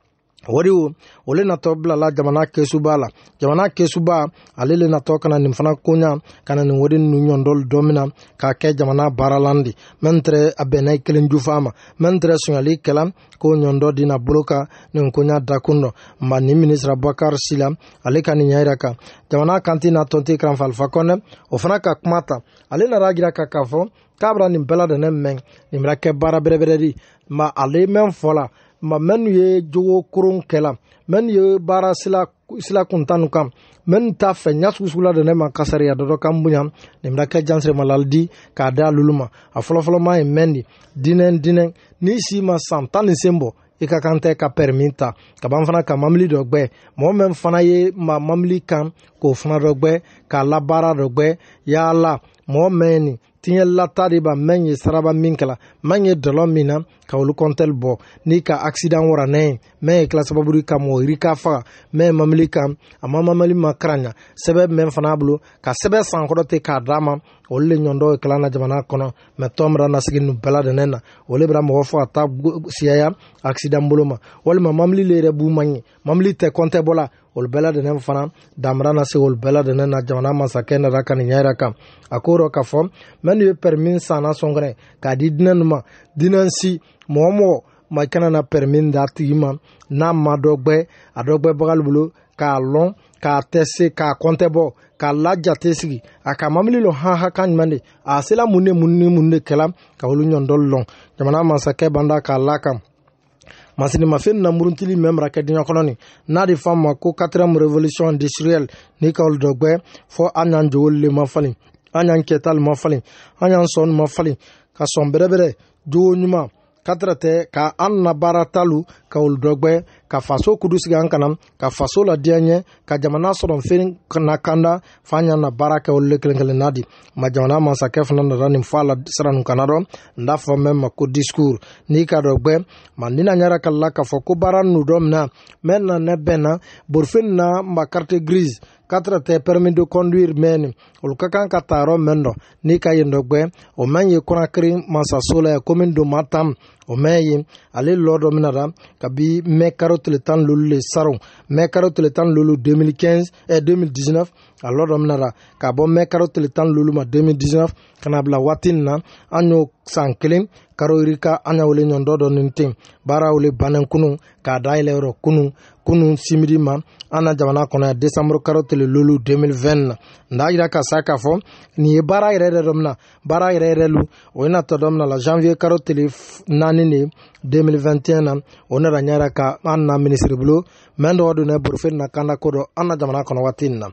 wari wo ole natɔ bila la jamana kesuba la jamana kesuba ale le natɔ kana nin fana konya kana nin wari nu ɲɔndɔl domina ka kɛ jamana baaralandi mentre a bɛnna kelen jufa ma mentre sungali kɛla ko ɲɔndɔ dina boloka nin konya dakundo ma ni ministre Bakar Sila ale ka nin yaira kan jamana kanti na tonti kran falfa kɔnɛ o fana ka kuma ta ale na ragira ka ka fɔ kabra nin bɛla de ne mɛn nin bɛra kɛ baara bɛrɛbɛrɛ di ma ale mɛn fɔla ma men ye jogo kurun kɛla men ye baara sila sila kuntanu kam men ta fɛ ɲasugusugula de ne ma kasariya dɔdɔ kan bonya nin bɛra kɛ jansire malaldi k'a da lulu ma a fɔlɔfɔlɔ ma ye mɛn di dinɛ dinɛ ni si ma san tan ni sen bɔ i ka kan tɛ ka permis ta ka ban fana ka mamili dɔ gbɛ mɔgɔ min fana ye ma mamili kan k'o fana dɔ gbɛ k'a la baara dɔ gbɛ yaala mɔgɔ mɛn ni tiɲɛ lata de ba mɛn ye saraba min kɛla mɛn ye dɔlɔ min na ka olu kɔntɛli bɔ n'i ka accident wara ne mɛn ye kila sababuri ka mɔgɔ yiri ka faga mɛn ye mamili kan a ma mamili ma karanya sɛbɛ mɛn fana bolo ka sɛbɛ sankɔrɔ te k'a d'a ma olu le ɲɔndɔ ye kalan na jamana kɔnɔ mɛ tɔmra na sigi nu bɛla de ne na olu bɛra mɔgɔ fɔ ka taa siyaya accident bolo ma walima mamili le yɛrɛ b'u man ye mamili tɛ kɔntɛ bɔla olu bɛla de ne fana damra na se olu bɛla de ne na jamana masakɛ na ka nin ɲɛra kan a ko rɔ ka fɔ mɛ nu ye permis sanna sɔngɔrɛ k'a di dinɛ nu ma dinɛ si mɔgɔ mɔgɔ ma kana na permis d'a tigi ma n'a ma dɔ gbɛ a dɔ gbɛ bagali bolo k'a lɔn k'a tɛse k'a kɔntɛ bɔ k'a lajate sigi a ka mamili lɔ han ha kan ɲuman de a sela mun de mun ni mun de kɛla ka olu ɲɔndɔl lɔn jamana masakɛ banda k'a la kan masinimafɛn na muruntili mɛmra kɛ diɲɛ kɔnɔ ni n'a de fɔ ma ko quatrième révolution industrielle ni ka olu dɔ gbɛ fɔ an y'an jogoli le ma falen an y'an kɛtali ma falen an y'an sɔn ma falen ka sɔn bɛrɛbɛrɛ jogo ɲuman katara tɛ ka an na baara talu ka olu dɔ gbɛ ka faso kudu sigi an kana ka faso la diya ɲɛ ka jamana sɔrɔ feere na kanda fa an y'an na baara kɛ olu le kelen kelen na di ma jamana masakɛ fana nana nin fɔ a la sira nin kana dɔn n da fɔ mɛ ma ko discours n'i ka dɔ gbɛ ma ni na ɲɛra ka la k'a fɔ ko baara nu dɔ mina mɛ na ne bɛn na borofin na ma carte grise katara tɛ permis de conduire mɛni olu ka kan ka taa yɔrɔ mɛn dɔ n'i ka yen dɔ gbɛ o mɛn ye Conakry masaso la commune de Matam o mɛn ye ale lɔ dɔ mina da kabi mɛ karo tile tan lolu le sarɔn mɛ karo tile tan lolu deux mille quinze et deux mille dix-neuf a lɔ dɔ mina da ka bɔ mɛ karo tile tan lolu ma deux mille dix-neuf kana bila waati nin na an y'o san kelen karo yirika an y'a wele ɲɔndɔ dɔ nin ten baara wele bannen kunu k'a dayɛlɛ yɔrɔ kunu kunu simiri ma an na jamana kɔnɔ ya décembre karo tile lolu deux mille vingt na n da yira ka sa k'a fɔ nin ye baara yɛrɛ yɛrɛ dɔ mina baara yɛrɛ yɛrɛ lu o ye natɔ dɔ mina la janvier karo tile naani de deux mille vingt et un na o nana ɲɛra ka an na ministre bolo mɛ dɔgɔ don ne borofe na kanda ko dɔ an na jamana kɔnɔ waati nin na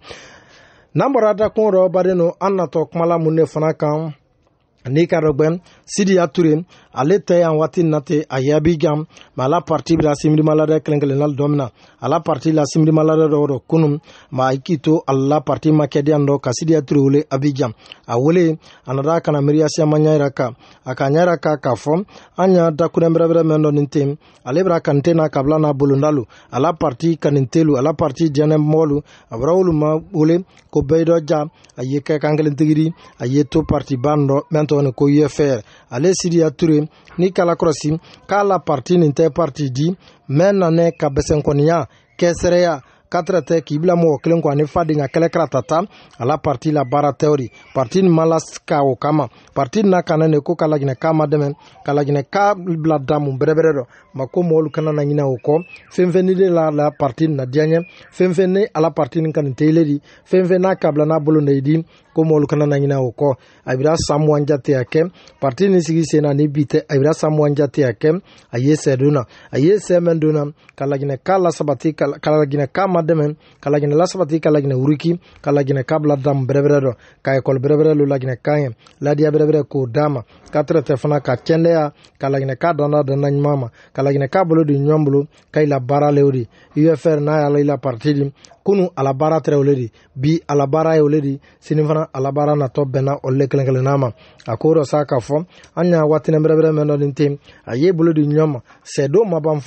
n'an bɔra da kun dɔ baden no an natɔ kumala mun de fana kan n'i ka dɔ gbɛ Sidiya Ture ale tɛ yan waati na ten a ye Abidjan mais ala parti bila simirimaladɛ kelen kelenna dɔ min na ala parti la simirimaladɛ dɔ dɔ kunun ma i k'i to ala parti ma kɛdiyan dɔ ka Sidiya Ture wele Abidjan a wele a nana kana miiriya siyama ɲayira kan a ka ɲayira kan k'a fɔ an y'a dakurɛ bɛrɛbɛrɛ mɛn dɔ nin ten ale bɛra kan ten na kabila n'a bolondalu ala parti kanin telu ala parti diɛnɛ mɔlu a bɔra olu ma wele ko bɛɛ dɔ ja a ye kɛ kan kelen tigiri a ye to parti ban dɔ mɛn tɔgɔ ni ko U F R ale Sidiya Ture ni kala kɔrɔsi k'a la parti nin tɛ parti di mɛ nanɛ ka bɛsɛnkɔniya kɛsɛrɛya katara tɛ k'i bila mɔgɔ kelen kɔ ani faden ka kɛlɛ kɛra tata ala parti la baara tɛori parti nin ma la ka o kama parti na kana ne ko ka laginɛ k'a ma dɛmɛ ka laginɛ k'a bila damu bɛrɛbɛrɛ dɔ ma ko mɔgɔlu kana na ɲinɛ o kɔ fɛn fɛn ni de la la parti na diya ɲɛ fɛn fɛn ni ala parti nin kani tɛyile di fɛn fɛn n'a kabila n'a bolo na i di ko mɔgɔlu kana na ɲinɛ o kɔ a bira samuwan jate a kɛ parti nin sigi sen na ni bi tɛ a bira samuwan jate a kɛ a ye sɛ donna a ye sɛ mɛn donna ka laginɛ k'a la sabati ka laginɛ k'a ma dɛmɛ ka laginɛ la sabati ka laginɛ wuriki ka laginɛ k'a bila damu bɛrɛbɛrɛ dɔ ka ekɔli bɛrɛbɛrɛ lo laginɛ k'a ye ladiya bɛrɛbɛrɛ k'o d'a ma k'a tɛrɛ tɛ fana ka cɛndɛya ka laginɛ k'a danda danda ɲuman ma ka laginɛ k'a bolo di ɲɔgɔn bolo ka i la baara le o de U F R n'a y'a la i la parti di kunu ala baara tɛrɛ o le di bi ala baara ye o le di sini fana ala baara natɔ bɛnna o le kelen kelenna ma a ko dɔ sa k'a fɔ an y'a waati bɛrɛbɛrɛ mɛn dɔ nin ten a ye bolo di ɲɔgɔn ma sɛdo ma ban fɔlɔ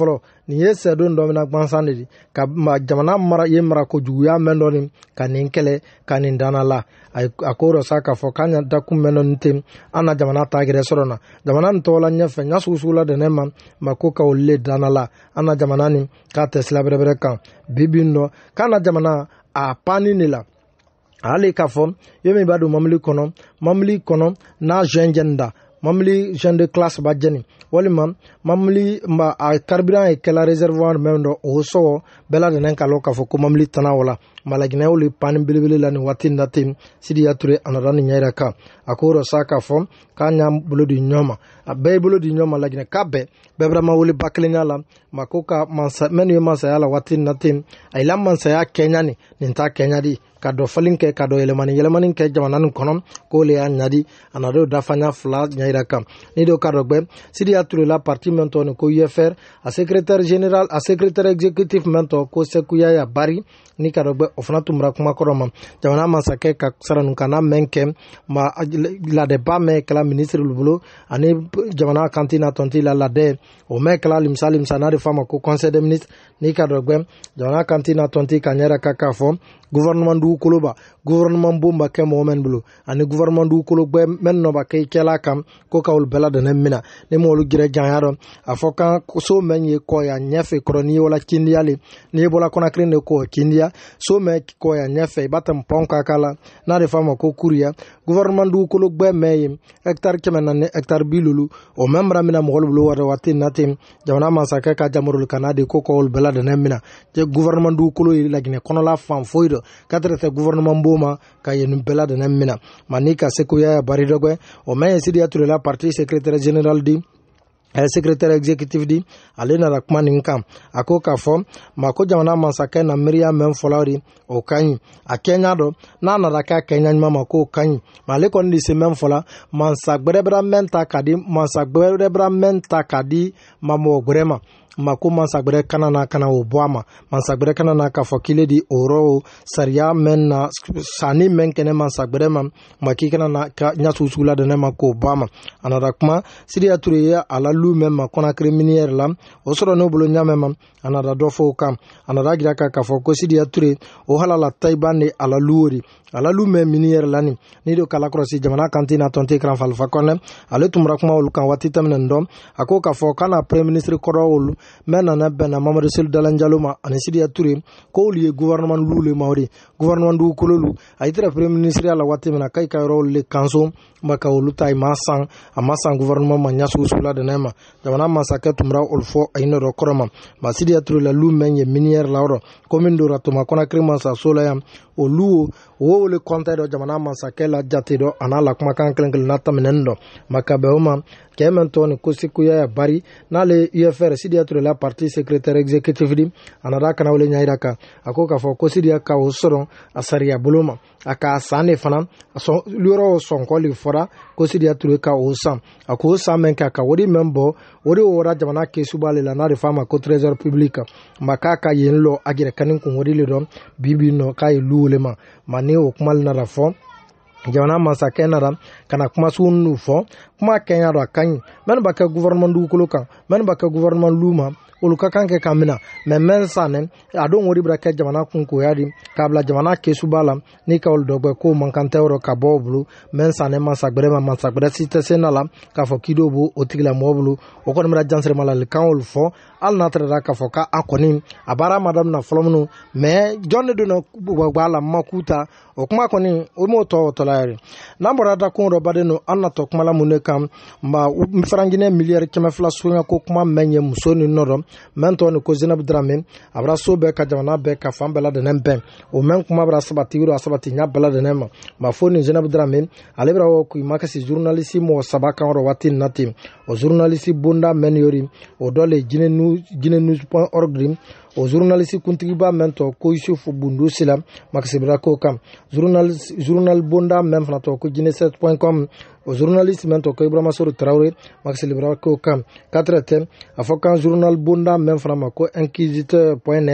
nin ye sɛdon dɔ mina gbansan de di ka jamana mara ye mara ko juguya mɛn dɔ nin ka nin kɛlɛ ka nin dana la a ko rɔ sa k'a fɔ k'an ɲa dakun mɛn dɔ nin ten an na jamana taagɛrɛ sɔrɔ na jamana nin tɔgɔla ɲɛfɛ ɲa sugu sugu la dɛnɛ ma ma ko ka olu le dana la an na jamana nin k'a tɛ sila bɛrɛbɛrɛ kan bibi dɔ k'an na jamana a pani de la hali k'a fɔ ye min b'a don mamili kɔnɔ mamili kɔnɔ n'a jɛn jɛn da mamili jeune de classe ba jeni walima mamili ma a carburant e kala réservoir même do o so bela de nan kalo ka fo ko mamili tana wala malagina woli pan bilibili la ni wati ndatim sidi yature anara ni nyaira ka akoro saka fo kanya bolo di nyoma a be bolo di nyoma lagina kabe bebra ma woli baklenya la makoka mansa menu mansa yala wati ndatim ay lam mansa ya kenya ni ninta kenya di kado falinke kado elemani elemani ke jamanan konom ko le anyadi anado dafanya fla nyaira kam ni do kado gbe sidi ature la parti mento ko U F R a secrétaire général a secrétaire exécutif mento ko sekuya ya bari ni kado gbe ofna tumra kuma koroma jamana masake ka saranu kana menke ma la de ba me kala ministre lubulo ani jamana kantina tonti la la de o me kala limsalim sanade fama ko conseil des ministres ni kado gbe jamana kantina tonti kanyara kaka fo gouvernement du koloba gouvernement bomba ke momen bulu ani gouvernement du kolo gbe men no ba kay kela kam ko kawul bela de nemina ne mo lu gire janyaro afokan so menye ko ya nyefe kroni wala kindiali ni bola kona krene ko kindia so me ko ya nyefe batam ponka kala na de fama ko kuria gouvernement du kolo gbe mey hectare kemen na hectare bilulu o memra mina mo bulu wada watin natim jawna masaka ka jamurul kanade ko kawul bela de nemina je gouvernement du kolo yi lagine kono la fam foido katrete gouvernement boma ka yenu bela de nemina manika sekuya bari dogwe o men sidi ature la parti secrétaire général di el secrétaire exécutif di alena rakman inkam ako ka fo mako jamana mansake na miria men folawri o kanyi a Kenya do na na raka Kenya mama ko kanyi male kon di se men fola mansa gbrebra menta kadi mansa gbrebra menta kadi mamo grema mako mansagbere kanana kana o boama mansagbere kanana ka fokile di oro saria men na sani men kene mansagbere mam maki kanana ka nyasu sula de nema ko boama anada kuma sidi ature ya ala lu men ma kona criminel lam o soro no bolo nyame mam anada dofo kam anada gira ka ka foko sidi ature o halala taibane ala luori ala lu men minier lani ni do kala krosi jamana kantina tonte kran falfa konne ale tumra kuma ul kan wati tamne ndom ako ka fo kana premier ministre korol mena na bena mamadou sel dalanjaluma ani sidi ature ko liye gouvernement lule mawri gouvernement du kololu ay tra premier ministre ala wati mena kay kay rol le kanso maka ulu tay masan amasan gouvernement ma nyasu sula de nema jamana masaka tumra ul fo ayno ro koroma ma sidi ature la lu menye minier lawro commune do ratuma kona krima sa solayam o luo wo le compte do jamana masaka la jati do anala kuma kan klengel natamnendo makabe oma kementoni kusikuya ya bari nale U F R sidi ature la parti secrétaire exécutif di anada kana wole nyairaka akoka fo ko sidi aka osoro asaria buluma aka sane fana so luro sonko li fora ko sidi ature ka osam ako osam men ka wodi membo wodi ora jamana ke subale la na fama ko trésor public makaka yenlo agire kanin ko wodi le do bibi no kay luulema mane o kumal na rafo jamana masake nara kana kuma sunu fo kuma kenya do kan men baka gouvernement du kolo kan men baka gouvernement luma oluka kanke kamina men men sanen adon wori braka jamana kunko yadi kabla jamana kesubala ni ka ol dogbe ko mankante oro ka boblu men sanen masagbere ma masagbere site senala ka fo kidobu otigla moblu o kon mra jansre malal kan ol fo al natra da ka fo ka akoni abara madam na flomnu me jonne do no gbala makuta o kuma koni o mo to to laari nambora da kun ro badeno anna to kuma la munne kam ma frangine milliard kema fla sunya ko kuma menye musoni noro mento no ko zinab drame abra so be ka jamana be ka fambela de nembe o men kuma bra sabati wiro sabati nya bela de nema ma foni zinab drame alebra wo ku makasi journaliste mo sabaka ro watin natim o journaliste bunda men yori o dole jinenu jinenu point org o journaliste kuntiba mento ko yusufu bundu sila makasi bra ko kam journal journal bunda même fnato ko jineset point com o journaliste mento ko ibrahima soro traoré makasi bra ko kam quatre tem afokan journal bunda même frama ko inquisiteur point net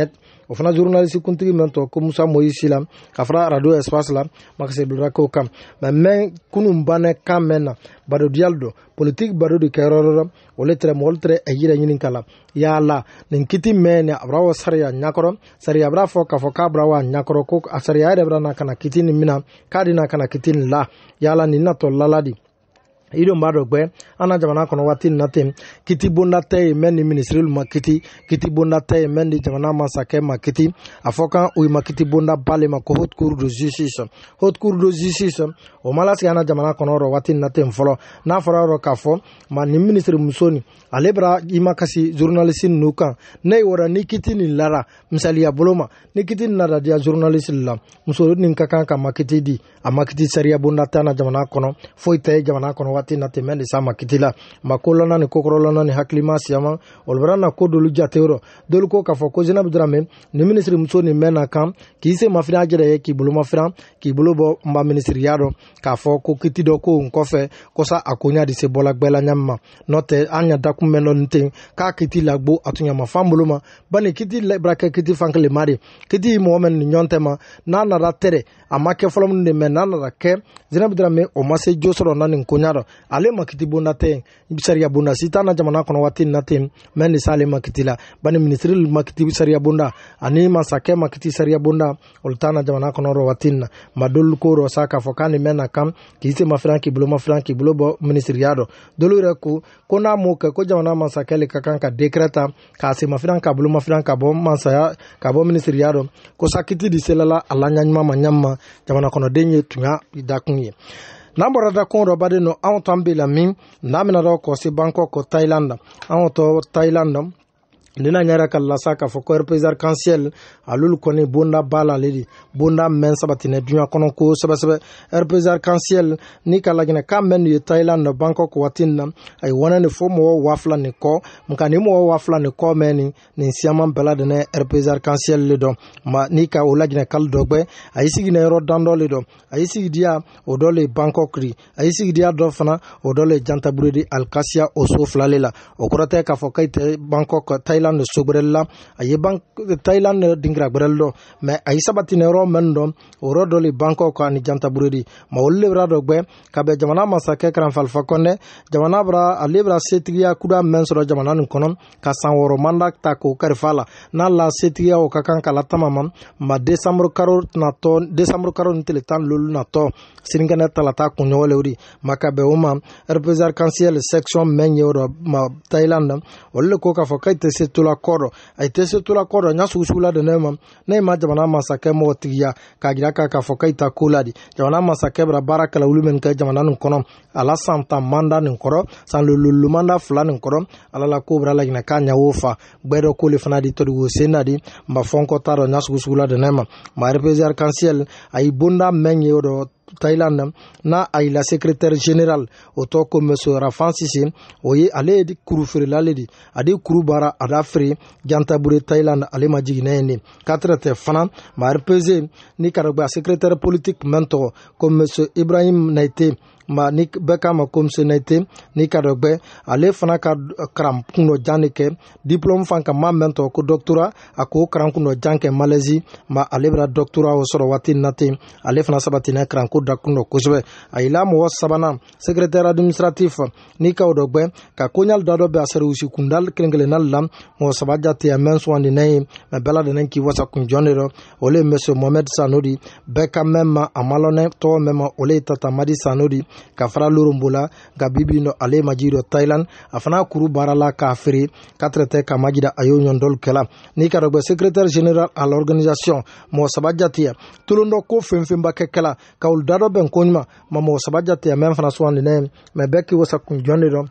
o fana journaliste kuntigi men to ko Moussa Moïse la ka fara radio espace la makase dura ko kam mais men kunum bane kamena bado dialdo politique bado de keroro o letre moltre e yira nyinin kala ya la nin kiti men abrawo sariya nyakoro sariya bra fo ka fo ka brawa nyakoro ko sariya de bra na kana kiti ni mina kadina kana kiti la ya la ni na to laladi ido mbado gbe ana jamana kono wati natem kiti bonda tay men ni ministre ma kiti kiti bonda tay men di jamana masake ma kiti afoka u ma kiti bonda bale ma ko haute cour de justice haute cour de justice o malasi ana jamana kono ro wati natem folo na fara ro kafo ma ni ministre musoni alebra ima kasi journaliste nuka nay wora ni kiti ni lara misali ya boloma ni kiti na radio journaliste la musoro ni kaka ka makiti di amakiti saria bonda tana jamana kono foite jamana kono wati na temende sama kitila makolona ni kokorolona ni haklima siama olbrana ko dolu jatero dolu ko ka foko jina bidrame ni ministre musoni mena kam ki se mafira jere ki bulu mafira ki bulu bo mba ministre yaro ka foko kitido ko nkofe kosa akonya di se bola gbela nyamma note anya dakumeno nte ka kitila gbo atunya mafambuluma bani kiti le brake kiti fankle mari kiti mo men ni nyontema na na ratere amake folom de men na na ke jina bidrame o mase josoro na ni konyaro ale makiti bonda te bisaria bonda sitana jamana kono wati natim men sale makitila bani ministre makiti bisaria bonda ani masake makiti saria bonda oltana jamana kono ro watin madul ko ro saka fokani mena kam kise mafranki bulo mafranki bulo bo ministeriado dolu reku kona mo ke ko jamana masake le kakanka decreta ka se mafranka bulo mafranka bo masaya ka bo ministeriado ko sakiti di selala alanya nyama nyama jamana kono denye tunya idakunye nambara da kon robade no an tambe la min namina do ko si Bangkok ko Thailand an to Thailand dina nyara kala saka fo ko représar canciel alul koni bonda bala ledi bonda men sabatine dunya kono ko saba saba représar canciel ni kala gina kamen yu Thailand Bangkok watin ay wona ne fo mo wafla ni ko mkani mo wafla ni ko meni ni siama bela de ne représar canciel le do ma ni ka o lagina kal dogbe ay sigi ne ro dando le do ay sigi dia o dole Bangkok ri ay sigi dia do fana o dole jantaburedi alkasia o sofla lela o korate ka fo kayte Bangkok Thailand sobrella aye bank Thailand dingra brello me ay sabatine ro mendo o rodoli Bangkok ani jantaburedi ma wolle brado gbe kabe jamana masake kran falfa konne jamana bra alibra setriya kuda mensoro jamana nun konon ka sanworo manda ta ko karfala na la setriya o kakan kala tamam ma décembre karo na to décembre karo ntele tan lolu na to siringana talata kunyole uri makabe uma représar canciel section menyoro ma Thailand wolle ko ka fokaite setula koro ay setula koro nya susula de nema nema jamana masake mo tiya ka gira ka ka fokaita kuladi jamana masake bra baraka la ulumen ka jamana nun kono ala santa manda nin koro san lulu manda fulani koro ala la kubra la gina kanya wofa gbedo kuli fana di todu senadi ma fonko taro nya susula de nema ma représar canciel ay bunda menye do Thailand na ay la secrétaire général auto ko monsieur Rafan Sisi oye ale di kuru fere laledi ade kuru bara ada fere jantabure Thailand ale majigine ni quatre fana ma R P G ni karagba secrétaire politique mento comme monsieur Ibrahim Naité ma nik beka ma comme ce Naité ni karagbe ale fana ka kram kuno janike diplôme fanka ma mento ko doctorat ako kram kuno janke Malaisie ma ale bra doctorat o soro wati nate ale fana sabatina kram ko dakuno kusbe ayila mo sabana secrétaire administratif ni ka odogbe ka konyal dado be asere usi kundal krengele nallam mo sabaja te menso andi nay me bela de nanki wasa kunjonero ole monsieur Mohamed Sanodi beka memma amalone to memma ole tata Madi Sanodi ka fara lurumbola ga bibi no ale majiro Thailand afana kuru barala ka feri quatre te ka majida ayo nyondol kala ni ka dogbe secrétaire général à l'organisation mo sabaja te tulundo ko femfemba kekala ka dado ben konma mamo sabajate men François ne me beki wasa kunjonero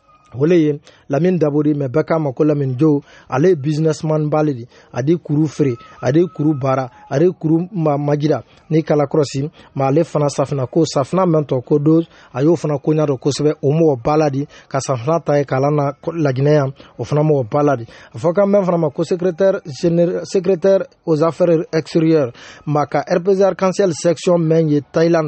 wole Lamine Dabori me beka makola min jo ale businessman balidi ade kuru free ade kuru bara ade kuru ma majida ni kala crossi ma ale fana safna ko safna mento ko dos ayo fana ko nyaro ko sebe o mo baladi ka safna tay kala na la Guinée o fana mo baladi foka men fana ko secrétaire général secrétaire aux affaires extérieures ma ka R P Z cancel section men Thaïlande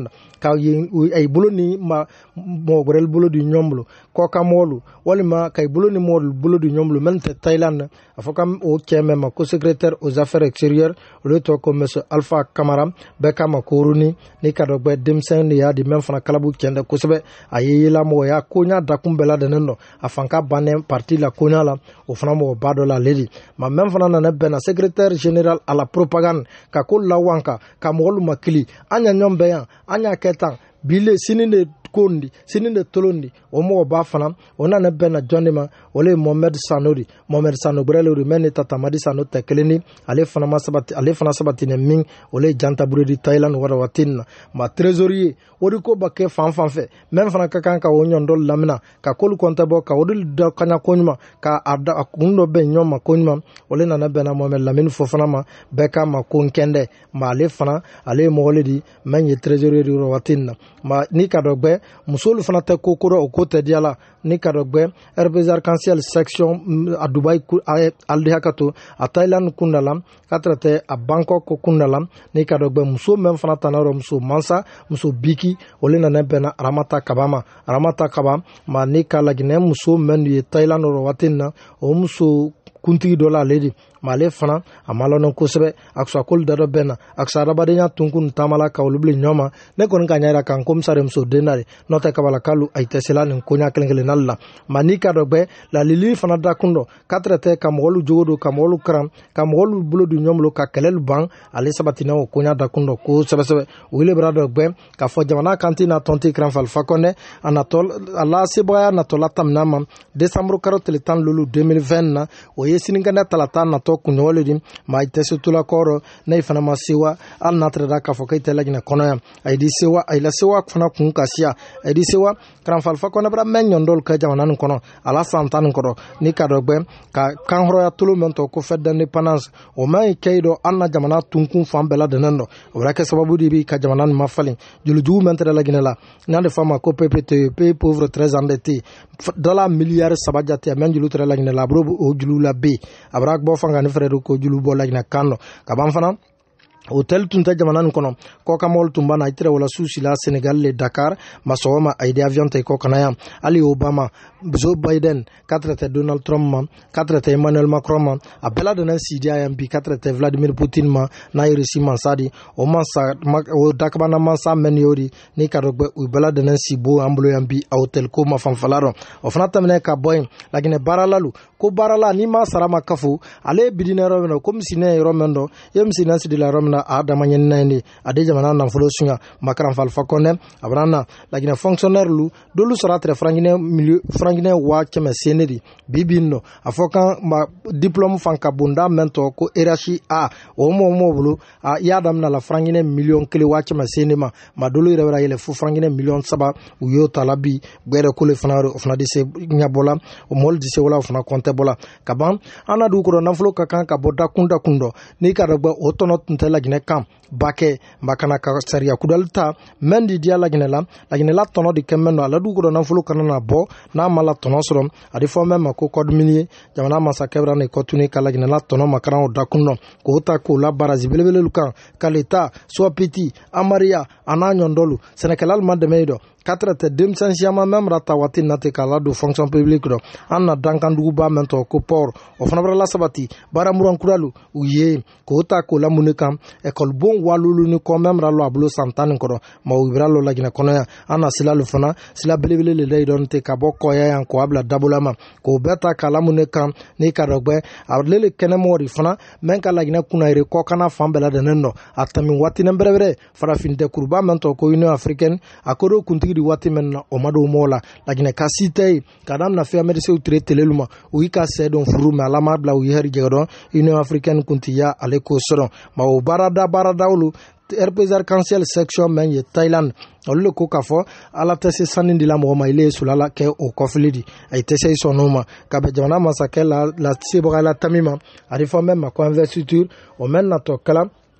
ka ay bolo ni ma mo gorel bolo du ñomblu ko kamolu walima kay bolo ni mo bolo du ñomblu mente Thailand afokam o chemema ko secrétaire aux affaires extérieures le to ko monsieur Alpha Camara bekama koruni ni kado be demsen ya di men fana kalabu kende ko sebe ayela mo ya konya dakumbela de nendo afanka banen parti la konya la o fana mo bado la lady ma men fana na bena secrétaire général à la propagande ka ko lawanka ka molu makili anya nyombe ya anya ketan bile sininde kondi sininde tolondi o mo ba fana ona na bena jondema ole Mohamed Sanori Mohamed Sano brele meni tata madi Sano tekeleni ale fana masabati ale fana sabati ne min ole janta buredi Thailand wara watin ma trésorier wori ko bakke fan fan fe men fana ka kan ka wonyon dol lamina ka kol konta bo ka wodul do kanya konyma ka ada akundo be nyoma konyma ole na na bena Mohamed Lamine Fofana ma beka ma konkende ma ale fana ale mo oledi men ye trésorier wara watin ma ni ka dogbe musolu fana te kokoro o kote diala ni kadogbe rbz arc-en-ciel section a Dubai aldi hakato a Thailand kundala katrate a Bangkok kundala ni kadogbe muso men fana tanaro muso mansa muso biki olena nebena ramata kabama ramata kaba ma ni kalagine muso men ye Thailand ro watinna o muso kuntigi dola lady male fana amalono kosebe aksa kol dado bena aksa rabadenya tunkun tamala ka olubli nyoma ne kon kanyara kan kom sarem so denare nota kabala kalu aitesela nin konya kelengele nalla manika dogbe la lili fana dakundo katrete kamolu jogodo kamolu kram kamolu bulodu nyomlo ka kelel bang ale sabatina o konya dakundo ko sebe sebe wile brado gbe ka fo jamana kantina tonti kram fal fakone anatol ala sibaya natola tamnama décembre karotele tan lulu deux mille vingt na o yesiningana talata na to kunyoledi ma itese tula koro na ifana masiwa al natre da ka fo kay telagina konoya ay di sewa ay la sewa fana kun kasia ay di sewa kram fal fakone bra menyon dol ka jamana kono ala santan kono ni ka dogbe ka kan horo ya tulu mento ko fedde independence o mai kaydo anna jamana tunkun fam bela de nando o bra ke sababu di bi ka jamana ma falin julu ju mentre lagina la nande fama ko P P T pays pauvre très endetté dollar milliard sabajate men julu tre lagina la bro o julu la be abrak bo fanga ni frère ko julu bo lagina kando ka bam fana hotel tunta jamana kono ko kamol tumba na itire wala susi la Senegal le Dakar masoma aide avion te ko kanaya Ali Obama Joe Biden katrete Donald Trump ma katrete Emmanuel Macron ma abela de nan C D I M P katrete Vladimir Putin ma na irisi mansadi o mansa o dakbana mansa men yori ni kadogbe u bela de nan sibo ambulo yambi hotel ko ma fanfalaro o fana tamne ka boy lagine baralalu ko barala ni ma sarama kafu ale bidinero no comme sine romendo yem sinasi de la romna adama nyenni ade jamana nan folo sunga makaran fal fakone abrana lagine fonctionnaire lu dolu sera très frangine milieu frangine wa keme senedi bibinno afokan ma diplôme fanka bunda mento ko erashi a o mo mo bulu a yadam na la frangine million kele wa keme senema ma dolu rewra yele fu frangine million saba u yo talabi gbere ko le fanaro ofna dise nyabola o mol dise wala ofna konte bola kaban ana du ko nan folo kakan ka boda kunda kundo ni ka ragba otono tela gine kam bake makana ka saria kudalta mendi dia la gine la la gine la tono de kemeno ala du ko nan folo kanana bo na mala tono soro adi fo mema ko code minier jamana masa kebra ne ko tuni kala gine la tono makana o dakuno ko ta ko la barazi belebele lukan kaleta so petit amaria ananyo ndolu senekalal mandemeido katrate demsan siama mem rata wati nate kala do fonction publique do anna dankan duba mento ko por o fana la sabati bara muran kuralu uye ko ta ko la munikam e kol bon walulu ni ko mem ralo ablo santan ko ma wibralo la gina kono ya anna sila lu fana sila belebele le lay don te ka bokko ya yan ko abla dabulama ko beta kala munikam ni ka rogbe awlele kene mori fana men kala gina kunaire ko kana fambela de nendo atami wati nembrere fara finde kurba mento ko union africaine akoro kunti di wati menna o mado mola lagine kasite kadam na fe amede se utre teleluma o ika se don furu ma la mabla o yeri jegodo union africaine kuntiya ale ko soro ma o barada barada ulu R P Z arc-en-ciel section men ye Thailand olu ko kafo ala tese sanindi la mo ma ile sulala ke o koflidi ay tese sonoma ka be jona masake la la sibra la tamima ari fo même ma investiture o men na to kala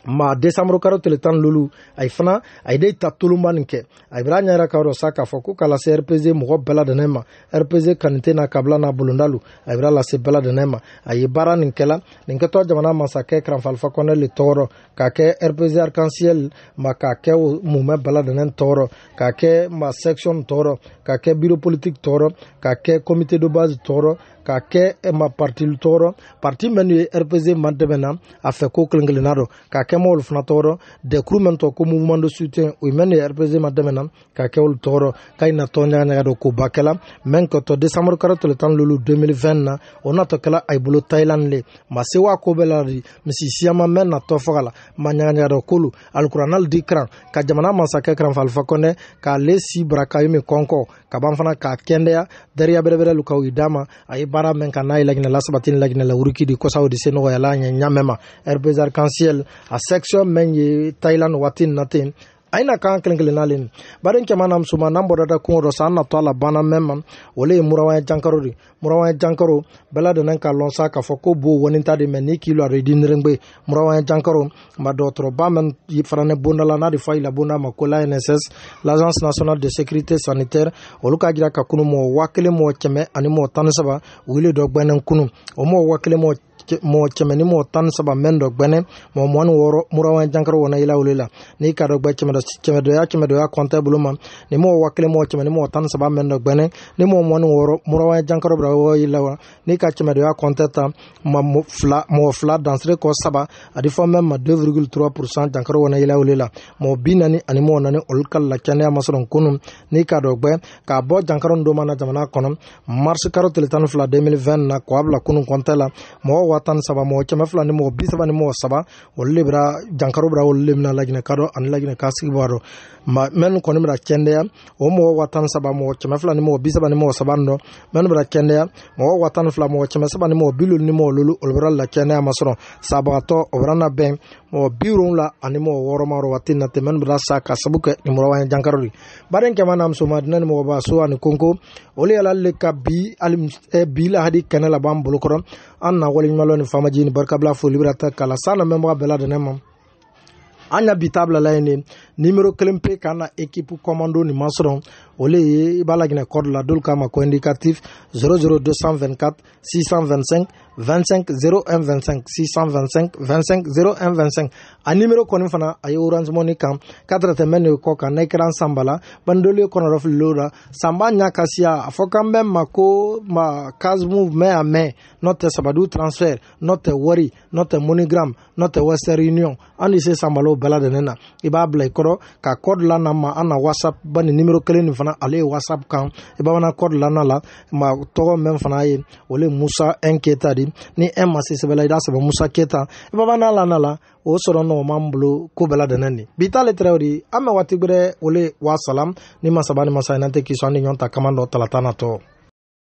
ma décembre karo tele tan lulu ay fana ay de ta tulumba ninke ay bra nyara karo saka foko kala C R P G mo bela de nema R P G kanite na kabla na bulundalu ay bra la se bela de nema ay bara ninkela ninke to jamana masake kran falfa konel le toro ka ke R P G arc-en-ciel ma ka ke mume bela de nen toro ka ke ma section toro ka ke bureau politique toro ka ke comité de base toro ka ke ma parti toro parti menu R P G mandebena a fait ko klengelenado ka ke mol fna toro de crumento ko mouvement de soutien o menu R P G mandebena ka ke ol toro kay na tonya nya do ko bakela men ko to décembre karato le tan lulu deux mille vingt na ona to kala ay bulo Thailand le ma se wa ko belari misi siama men na to fagala ma nya nya do kulu alquranal dikran ka jamana masaka kran falfa kone ka lesi braka yimi konko ka ban fana ka kende dariya berebere lu ka widama ay bara men ka nay lagina lasbatin lagina la uriki di kosaw di seno ya la nya nyamema R P G arc-en-ciel a section men yi Thailand watin natin aina kan kelenkele nalen baren ke manam suma nambo data ko ro sanna to la bana memam wole murawa jankaro ri murawa jankaro bela de nan ka lonsa ka foko bo woninta de men kilo re dinrengbe murawa jankaro ma dotro ba men yi frane bondala na de fayla bona makola N S S l'agence nationale de sécurité sanitaire oluka gira ka kunu mo wakele mo cheme ani mo tansaba wile do gbenen kunu o mo wakele mo mo chemeni mo tan saba mendo gbene mo mon woro murawa jankaro wona ila ulela ni ka do gbe cheme do cheme do ya cheme do ya comptable ma ni mo wakle mo cheme ni mo tan saba mendo gbene ni mo mon woro murawa jankaro bra wo ila ni ka cheme do ya comptata ma mo fla mo fla dans ko saba adi fo même deux virgule trois pour cent jankaro wona ila ulela mo binani ani mo nani olkal la chane amason kunum ni ka do gbe ka bo jankaro ndo mana jamana kono mars karo teletan fla deux mille vingt na ko abla kunun kontela mo watan saba mo chama fla ni mo bi saba ni mo saba wolle bra jankaro bra wolle mina lagina kado an lagina kasi baro ma men ko ni bra kende ya o mo watan saba mo chama fla ni mo bi saba ni mo saba ndo men bra kende ya mo watan fla mo chama saba ni mo bilu ni mo lulu olbra la kende ya masoro saba to obrana ben mo biru la animo woro maro watin na te men bra saka sabuke ni mo wa jankaro ri baren ke manam so madina ni mo ba so an konko ole ala le ka bi alim e bi la hadi kanala bam bulukoro an na wali maloni fama jini barka bla fo liberata kala sana memba bela de nemam anya bitable la ene numéro klempe kana équipe commando ni masron ole balagina code la dol kama ko indicatif zéro zéro deux cent vingt-quatre six cent vingt-cinq vingt-cinq zéro un vingt-cinq six cent vingt-cinq vingt-cinq zéro un vingt-cinq a numéro konin fana ay orange money kam quatre temen ko kan ekran sambala bandole kono rof loda samba nya kasia afoka memma ko ma case move me a me not sabadu transfer not worry not monogram not western union ani se sambalo bela de nena iba bla koro ka code la na ma ana whatsapp bani numéro kelen fana ale whatsapp kan iba wana code la na la ma to mem fana ye ole Moussa Keita di ni emma se sebela ida se Moussa Keita iba wana la na la o soro no mamblo ko bela de neni bitale treori ame watigure ole wa salam ni masabani masainante ki soni nyonta kamando talatana to